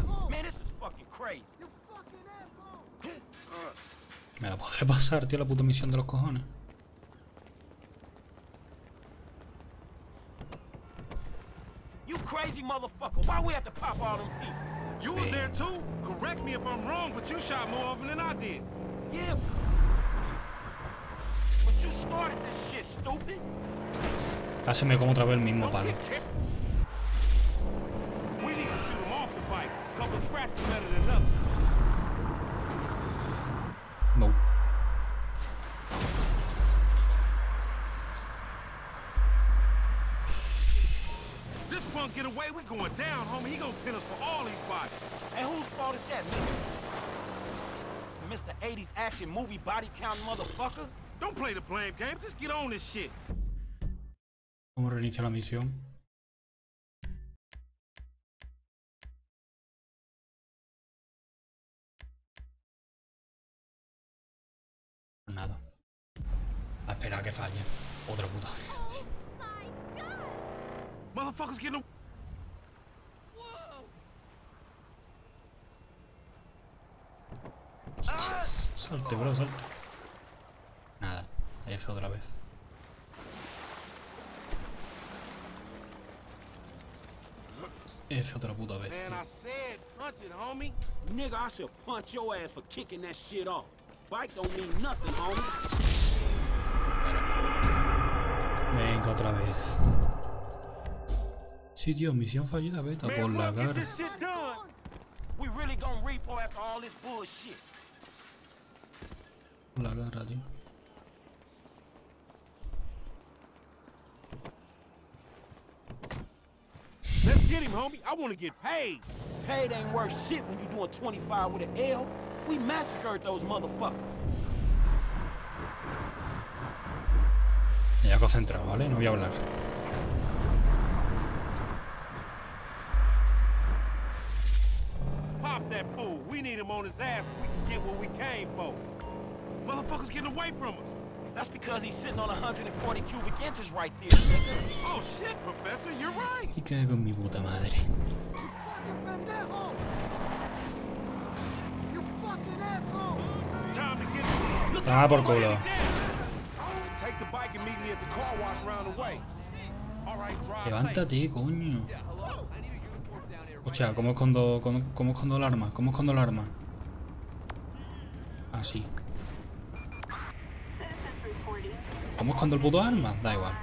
Me la podré pasar, tío, la puta misión de los cojones. You crazy motherfucker, why we have to pop all them people? You was there too? Correct me if I'm wrong, but you shot more of them than I did. Yeah. But you started this shit, stupid. Casi me como otra vez el mismo palo. We need to shoot them off the bike. Couple scratches better than nothing. No. This punk get away, we going down, homie. He gonna pin us for all these bodies. And whose fault is that, nigga? Mr. 80s action movie body count motherfucker. Don't play the blame game. Just get on this shit. ¿Cómo reinicia la misión? Nada. A esperar a que falle. Otra puta vez. Motherfuckers getting. Salte, bro, salte. Nada. F otra vez. F otra puta vez. Man, I said punch it, homie. Nigga, I should punch your ass for kicking that shit off. Bike don't mean nothing, homie. Venga, otra vez. Sí, tío, misión fallida, beta por la cara. We really gonna repo after all this bullshit. Por la cara, tío. Let's get him, homie. I want to get paid. Paid ain't worth shit when you doing 25 with an L. We massacred those motherfuckers. Ya concentrado, ¿vale? No voy a hablar. Pop that fool. We need him on his ass so we can get what we came for. Motherfuckers getting away from us. That's because he's sitting on 140 cubic inches right there, nigga. Oh shit, Professor, you're right. Y cae con mi puta madre. Ah, por culo. Levántate, coño. Hostia, ¿cómo escondo el arma? ¿Cómo escondo el arma? Así. ¿Cómo escondo el puto arma? Da igual.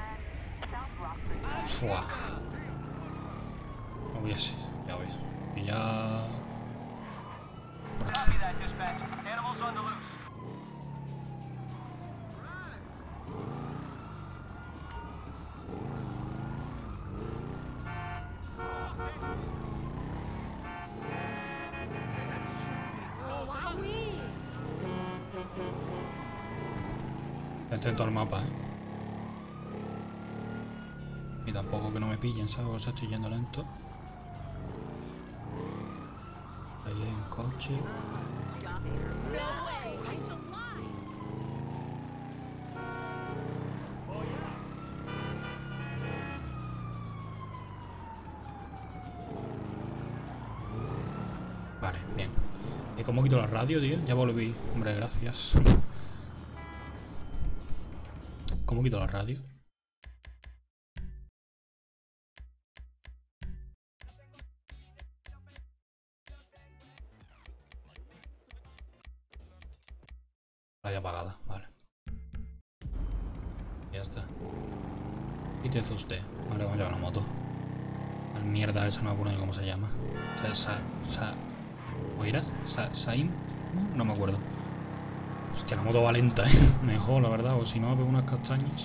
Fua. No voy así, ya ves. Y ya... Por aquí. Intento el mapa, y tampoco que no me pillen, ¿sabes? O sea, estoy yendo lento. Ahí hay un coche. Vale, bien. ¿Y cómo quito la radio, tío? Ya volví. Hombre, gracias. ¿Cómo quito la radio? Radio apagada, vale. Ya está. Quítese usted. Vale, vamos a llevar la moto. La mierda esa, no me acuerdo ni cómo se llama. ¿O era? ¿Saim? No me acuerdo. Hostia, la moto va lenta, mejor, la verdad, o si no, me pego unas castañas.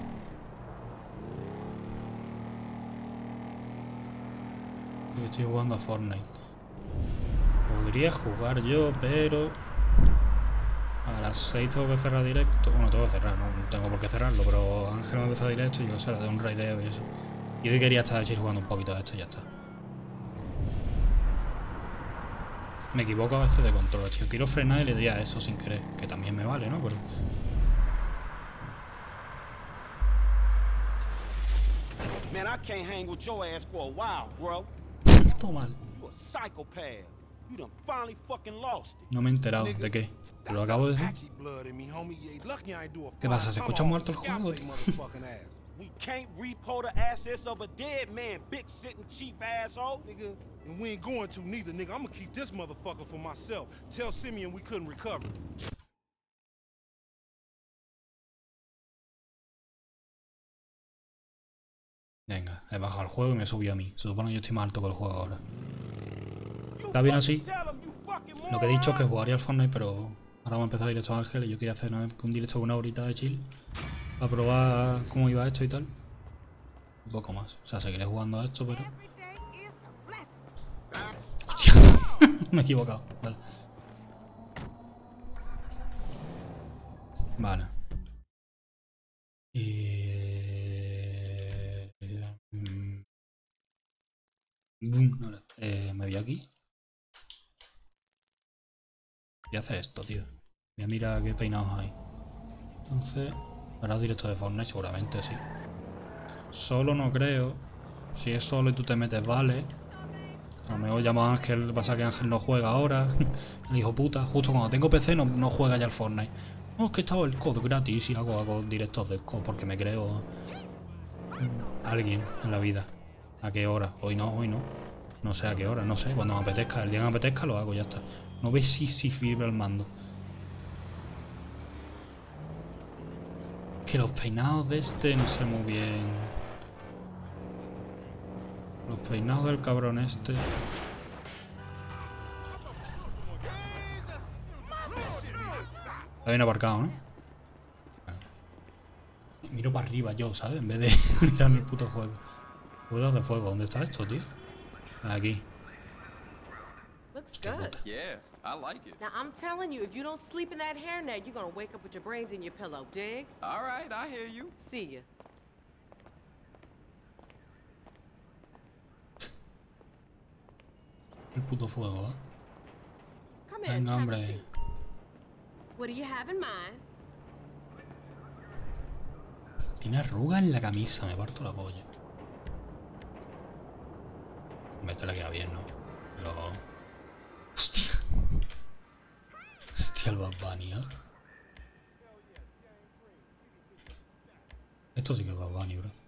Yo estoy jugando a Fortnite. Podría jugar yo, pero... A las 6 tengo que cerrar directo. Bueno, tengo que cerrar, no tengo por qué cerrarlo, pero Ángel me empezó directo y yo sé, de un raideo y eso. Y hoy quería estar jugando un poquito de esto y ya está. Me equivoco a veces de control, tío. Quiero frenar y le di a eso sin querer, que también me vale, ¿no? Pero... Man, I can't hang with your ass for a while, bro. Todo mal. You a psychopath. You done finally fucking lost it. No me he enterado de qué. ¿Te lo acabo de decir? ¿Qué pasa? ¿Se escucha muerto el juego, tío? We can't repo the assets of a dead man, big sitting chief asshole. Nigga, and we ain't going to neither, nigga. I'm gonna keep this motherfucker for myself. Tell Simeon we couldn't recover. Venga, he bajado el juego y me subió a mí. Se supone que yo estoy más alto que el juego ahora. Está bien así. Lo que he dicho es que jugaría al Fortnite, pero ahora vamos a empezar directo a Ángel y yo quería hacer un directo de una horita de chill. Para probar cómo iba esto y tal. Un poco más. O sea, seguiré jugando a esto, pero... Hostia. Me he equivocado. Vale. Vale. Me voy aquí. Voy a hacer esto, tío. Voy a mirar qué peinados hay. Entonces, harás directo de Fortnite, seguramente sí. Solo no creo. Si es solo y tú te metes, vale. A lo mejor llamo a Ángel, pasa que Ángel no juega ahora. El hijo puta. Justo cuando tengo PC no juega ya el Fortnite. No, es que estaba el COD gratis y hago directos de COD porque me creo alguien en la vida. ¿A qué hora? Hoy no. No sé a qué hora, no sé. Cuando me apetezca. El día que me apetezca lo hago, ya está. No ves si vibra el mando. Que los peinados de este no sé muy bien. Los peinados del cabrón este. Está bien aparcado, ¿no? Miro para arriba yo, ¿sabes? En vez de mirar el puto fuego. Ruedas de fuego, ¿dónde está esto, tío? Aquí. Looks good. Yeah, I like it. Now I'm telling you, if you don't sleep in that hairnet, you're gonna wake up with your brains in your pillow, dig? All right, I hear you. See ya. El puto fuego, ¿eh? Come in, venga, hombre. What do you have in mind? Tiene arrugas en la camisa, me parto la polla. Esta le queda bien, ¿no? Pero... Hostia. Hostia, el Bad Bunny, ¿eh? Esto sí que es Bad Bunny, bro.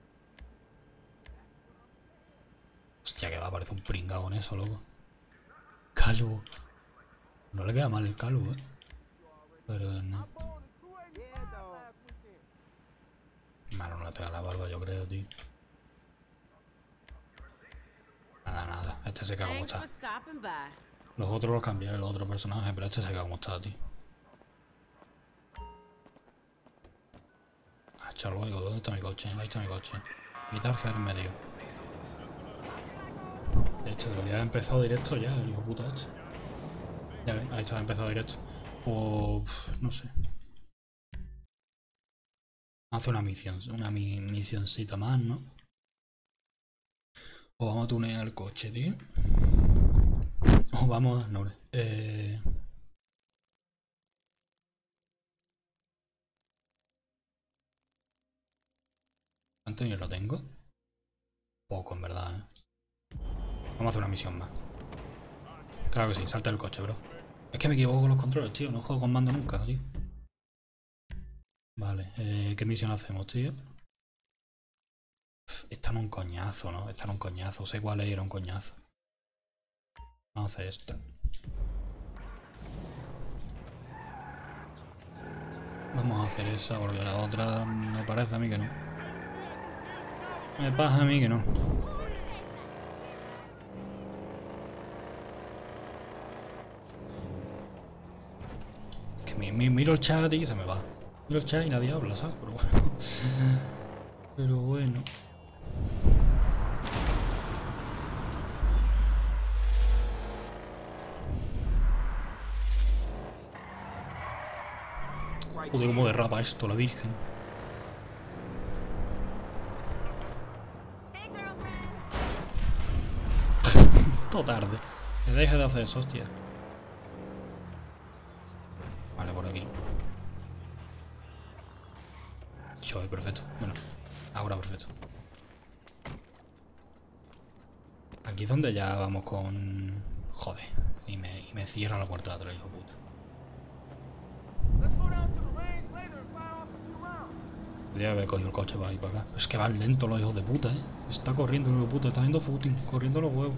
Hostia, que va, parece un pringao en eso, loco. Calvo. No le queda mal el calvo, ¿eh? Pero no. Malo no le pega la barba, yo creo, tío. Nada. Este se queda como está. Los otros los cambiaré, los otros personajes, pero este se queda como está, tío. Hacha luego, ¿dónde está mi coche? Ahí está mi coche. Quitar Fer en medio. De hecho, debería haber empezado directo ya, el hijo puta este. Ya ves, ahí está, empezado directo. O... no sé. Hace una misioncita más, ¿no? O vamos a tunear el coche, tío. O vamos a... no, ¿cuánto dinero tengo? Poco, en verdad, ¿eh? Vamos a hacer una misión más. Claro que sí, salta el coche, bro. Es que me equivoco con los controles, tío. No juego con mando nunca, tío. Vale, ¿qué misión hacemos, tío? Esta no es un coñazo, ¿no? Esta no es un coñazo. Sé cuál era un coñazo. Vamos a hacer esta. Vamos a hacer esa porque la otra me parece a mí que no. Me pasa a mí que no. Es que miro el chat y se me va. Miro el chat y nadie habla, ¿sabes? Pero bueno. Pero bueno. Joder, cómo derrapa esto, la virgen. Todo tarde. Que deje de hacer eso, hostia. Vale, por aquí. Choy, perfecto. Bueno, ahora perfecto. Aquí es donde ya vamos con... Joder. Y me cierra la puerta de atrás, hijo puta. Podría haber cogido el coche para ir para acá. Es que van lentos los hijos de puta, ¿eh? Está corriendo el hijo de puta, está haciendo footing, corriendo los huevos.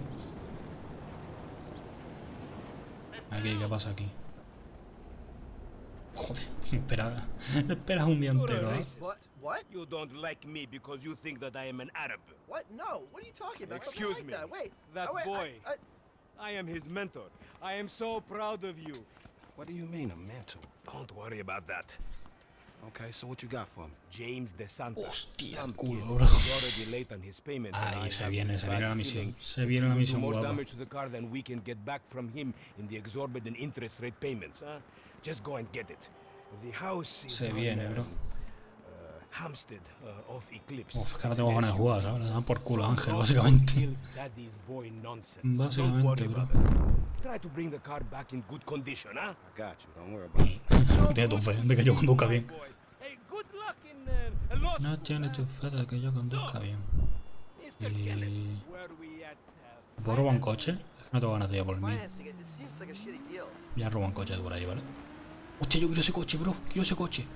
Aquí, ¿qué pasa aquí? Joder, espera un día entero, ¿eh? What? You don't like me because you think that I am an Arab. What? No. What are you talking about? Excuse me. That. Wait. That wait, boy. I am his mentor. I am so proud of you. What do you mean, a mentor? Don't worry about that. Okay, so what you got for me? James DeSantis. Hostia, Some culo, kid bro. is already late on his payments. Ahí se and I viene have this la bad misión. feeling Se viene la we will do misión more guapa. damage to the car than we can get back from him in the exorbitant interest rate payments. Huh? Just go and get it. Se viene, bro. Hampstead, off Eclipse. Uf, que ahora tengo ganas de jugar, ¿sabes? Le dan por culo a Ángel, básicamente. Básicamente, bro. Try to bring the car back in good condition, huh? I got you. Don't worry about it. Tiene tu fe de que yo conduzca bien. Hey, good luck in Los... No tiene tu fe de que yo conduzca bien. Y... ¿puedo robar un coche? No tengo ganas de ir por el mío. Ya robo un coche por ahí, ¿vale? Hostia, yo quiero ese coche, bro. Quiero ese coche.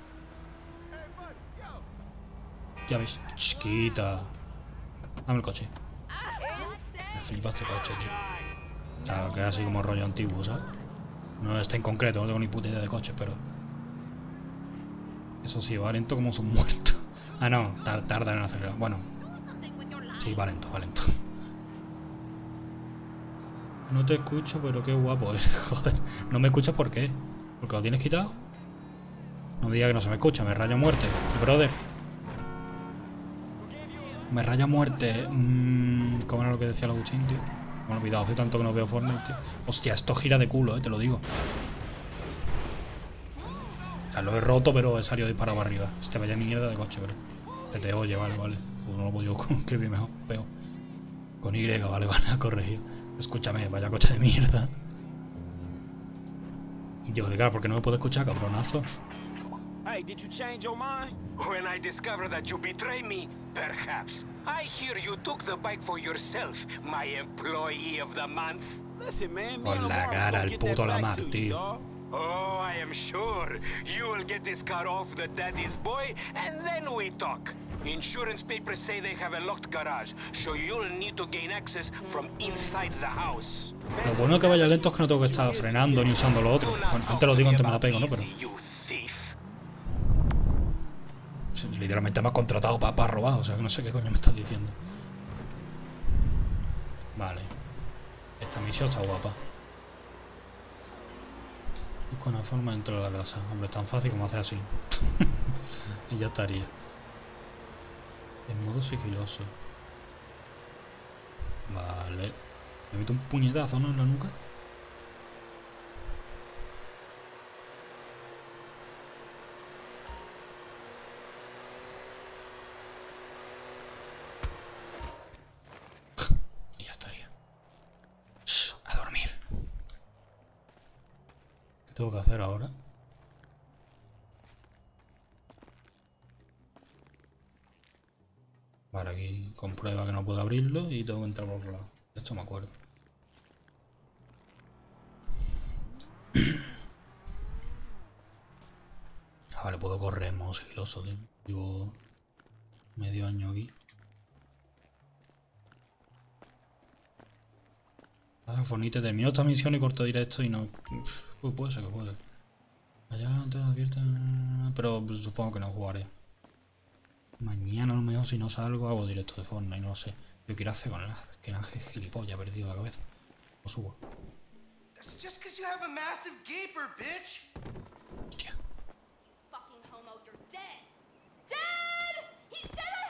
Ya ves, chiquita. Dame el coche. Me flipa este coche, tío. Claro, que es así como rollo antiguo, ¿sabes? No está en concreto, no tengo ni puta idea de coches, pero... eso sí, va lento como son muertos. Ah, no, tarda en acelerar. Bueno. Sí, va lento, va lento. No te escucho, pero qué guapo es. Joder, ¿no me escuchas por qué? ¿Porque lo tienes quitado? No digas que no se me escucha, me raya muerte. Brother. Me raya muerte. ¿Cómo era lo que decía el Agustín, tío? Me he olvidado, hace tanto que no veo Fortnite, tío. Hostia, esto gira de culo, te lo digo. O sea, lo he roto, pero he salido disparado para arriba. Hostia, vaya mierda de coche, bro. Que te oye, vale. No lo he podido escribir mejor, peor. Con Y, vale, ha corregido. Escúchame, vaya coche de mierda. Y digo, claro, porque no me puedo escuchar, cabronazo. Hey, did you change your mind? When I discover that you betray me, perhaps. I hear you took the bike for yourself, my employee of the month. Listen, man, con la cara al puto Lamar, tío. Oh, I am sure. You will get this car off the daddy's boy, and then we talk. Insurance papers say they have a locked garage, so you'll need to gain access from inside the house. Lo bueno que vaya lento es que no tengo que estar frenando ni usando lo otro. Bueno, antes lo digo, antes me la pego, ¿no? Pero... literalmente me has contratado para robar, o sea que no sé qué coño me estás diciendo. Vale. Esta misión está guapa. Busca una forma dentro de la casa. Hombre, es tan fácil como hacer así. Y ya estaría. En modo sigiloso. Vale. Me meto un puñetazo, ¿no? En la nuca. Y ya estaría. Shh, a dormir. ¿Qué tengo que hacer ahora? Vale, aquí comprueba que no puedo abrirlo y tengo que entrar por otro lado. Esto me acuerdo. Vale, puedo correr en modo sigiloso, tío. Llevo medio año aquí. Fornite, termino esta misión y corto directo y no... Uy, puede ser que puede. Allá antes advierte... Pero supongo que no jugaré. Mañana a lo mejor si no salgo hago directo de Fortnite, no lo sé. Yo quiero hacer con el Ángel, que el Ángel es gilipollas, ha perdido la cabeza. Lo subo. Hostia. Fucking homo, you're dead. Dad! He said I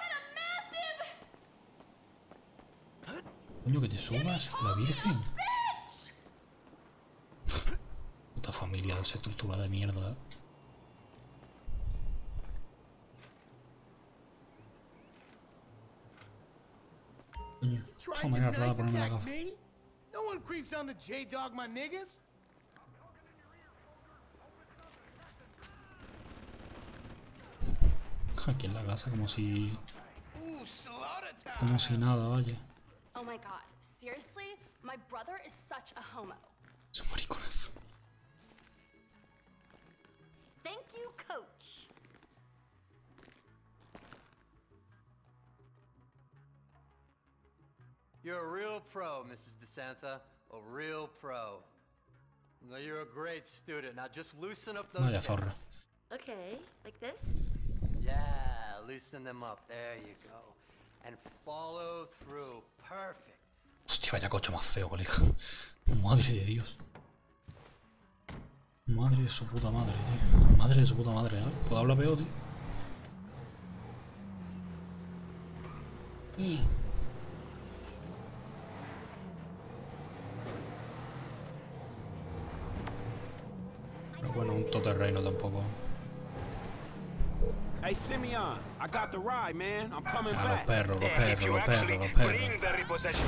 had a massive... Coño, que te subas, la virgen. Puta familia desestructurada de mierda. Coño, esta manera rara de ponerme la gafa. No one creeps on the J-Dog, my niggas. Aquí en la casa como si... como si nada, vaya. Oh my god, seriously? My brother is such a homo. Es un mariconazo. Thank you, coach. You're a real pro, Mrs. DeSanta. A real pro. No, you're a great student. Now just loosen up those Vaya zorra. Okay, like this? Yeah, loosen them up. There you go. And follow through. Perfect. Hostia, vaya coche más feo, colega. Madre de Dios. Madre de su puta madre, tío. Madre de su puta madre, ¿eh? ¿Puedo hablar peor, tío? Pero bueno, un todoterreno tampoco. Hey, Simeon, I got the ride, man. I'm coming back. If you actually bring the repossession.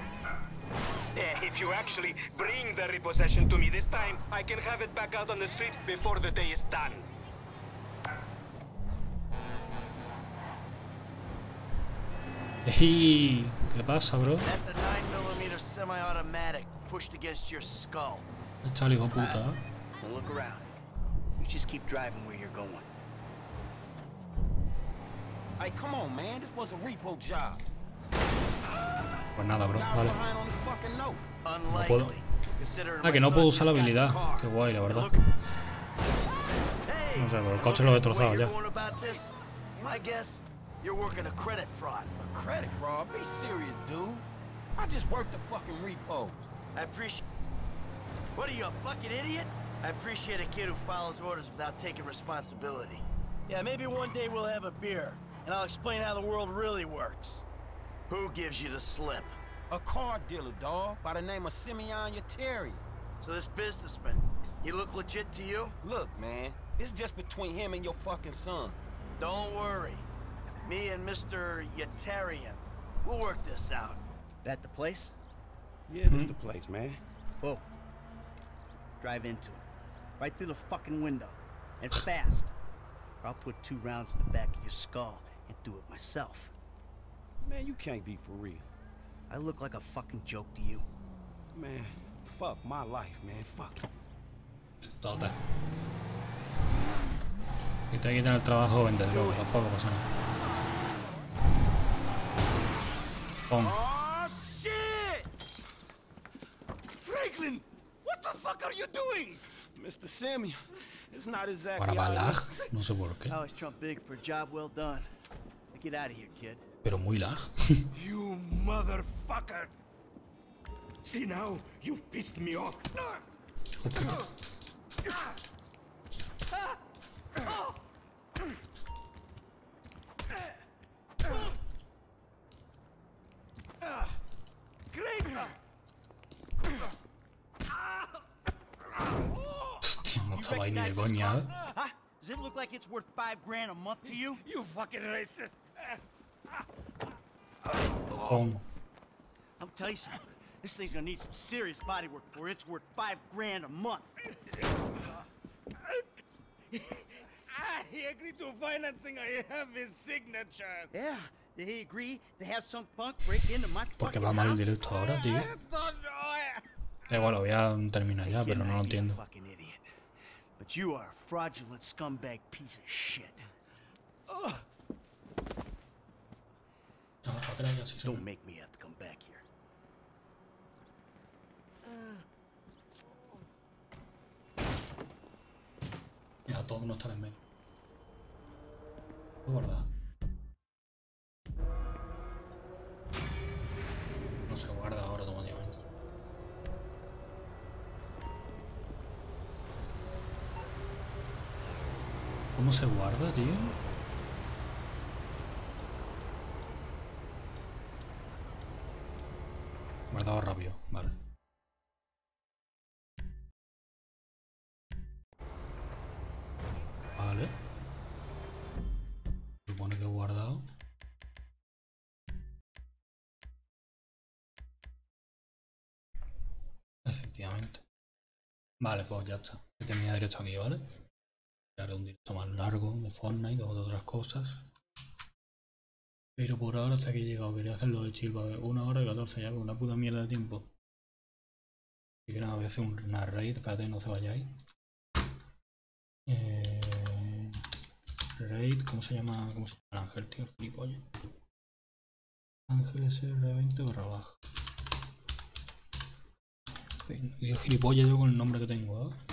If you actually bring the repossession to me this time, I can have it back out on the street before the day is done. Hey, ¿qué pasa, bro? That's a 9mm semi-automatic pushed against your skull. Está el hijo puta. Now look around. You just keep driving where you're going. Hey, come on, man. This was a repo job. Pues nada, bro. Vale. No puedo. Consider Ah, que no puedo usar la habilidad. Qué guay, la verdad. No sé, pero el coche lo he destrozado ya. My guess, you're working a credit fraud. A credit fraud? Be serious, dude. I just worked the fucking repos. I appreciate... What are you, a fucking idiot? I appreciate a kid who follows orders without taking responsibility. Yeah, maybe one day we'll have a beer, and I'll explain how the world really works. Who gives you the slip? A car dealer, dawg, by the name of Simeon Yetarian. So this businessman, he look legit to you? Look, man, it's just between him and your fucking son. Don't worry. Me and Mr. Yetarian, we'll work this out. That the place? Yeah, this the place, man. Whoa. Drive into it. Right through the fucking window. And fast. Or I'll put 2 rounds in the back of your skull and do it myself. Man, you can't be for real. I look like a fucking joke to you. Man, fuck my life, man. Fuck it. Total. Y te quitan el trabajo vender droga, tampoco pasa nada. Pum. Oh shit! Franklin, what the fuck are you doing? Mr. Simeon, it's not exactly. Ahora va lag, no sé por qué. I always trump big for a job well done. Now get out of here, kid. Pero muy lag. You motherfucker! See now, you've pissed me off. Hostia, no estaba ahí ni de coña, ¿eh? Does it look like it's worth $5 grand a month to you? You fucking racist! Pum. I'll tell you something. This thing's gonna need some serious body work before it's worth $5 grand a month. He agreed to financing. I have his signature. Yeah, they agree to have some punk break into my Porque va mal el directo ahora, tío. Da igual, lo voy a terminar ya, pero no lo entiendo. But you are a fraudulent scumbag piece of shit. Don't make me have to come back here. Ya, todos no están en medio. Guarda. No se guarda ahora automáticamente. ¿Cómo se guarda, tío? Guardado rápido, vale. Vale. Supone que he guardado. Efectivamente. Vale, pues ya está. Tenía derecho aquí, ¿vale? Haré un directo más largo de Fortnite o de otras cosas. Pero por ahora hasta aquí he llegado. Quería hacerlo de chill, 1 hora y 14 ya, con una puta mierda de tiempo. Así que nada, voy a hacer una raid, espérate, no se vayáis. Raid, ¿cómo se llama? ¿Cómo se llama el ángel, tío? Gilipollas. Ángel SR20/baja. Yo gilipollas yo con el nombre que tengo, ¿eh?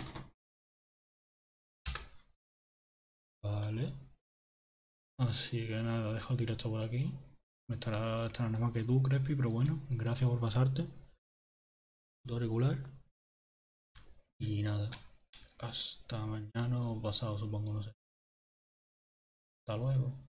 Vale. Así que nada, dejo el directo por aquí. Me estará nada más que tú, Crespi, pero bueno, gracias por pasarte. Todo regular. Y nada. Hasta mañana o pasado, supongo, no sé. Hasta luego.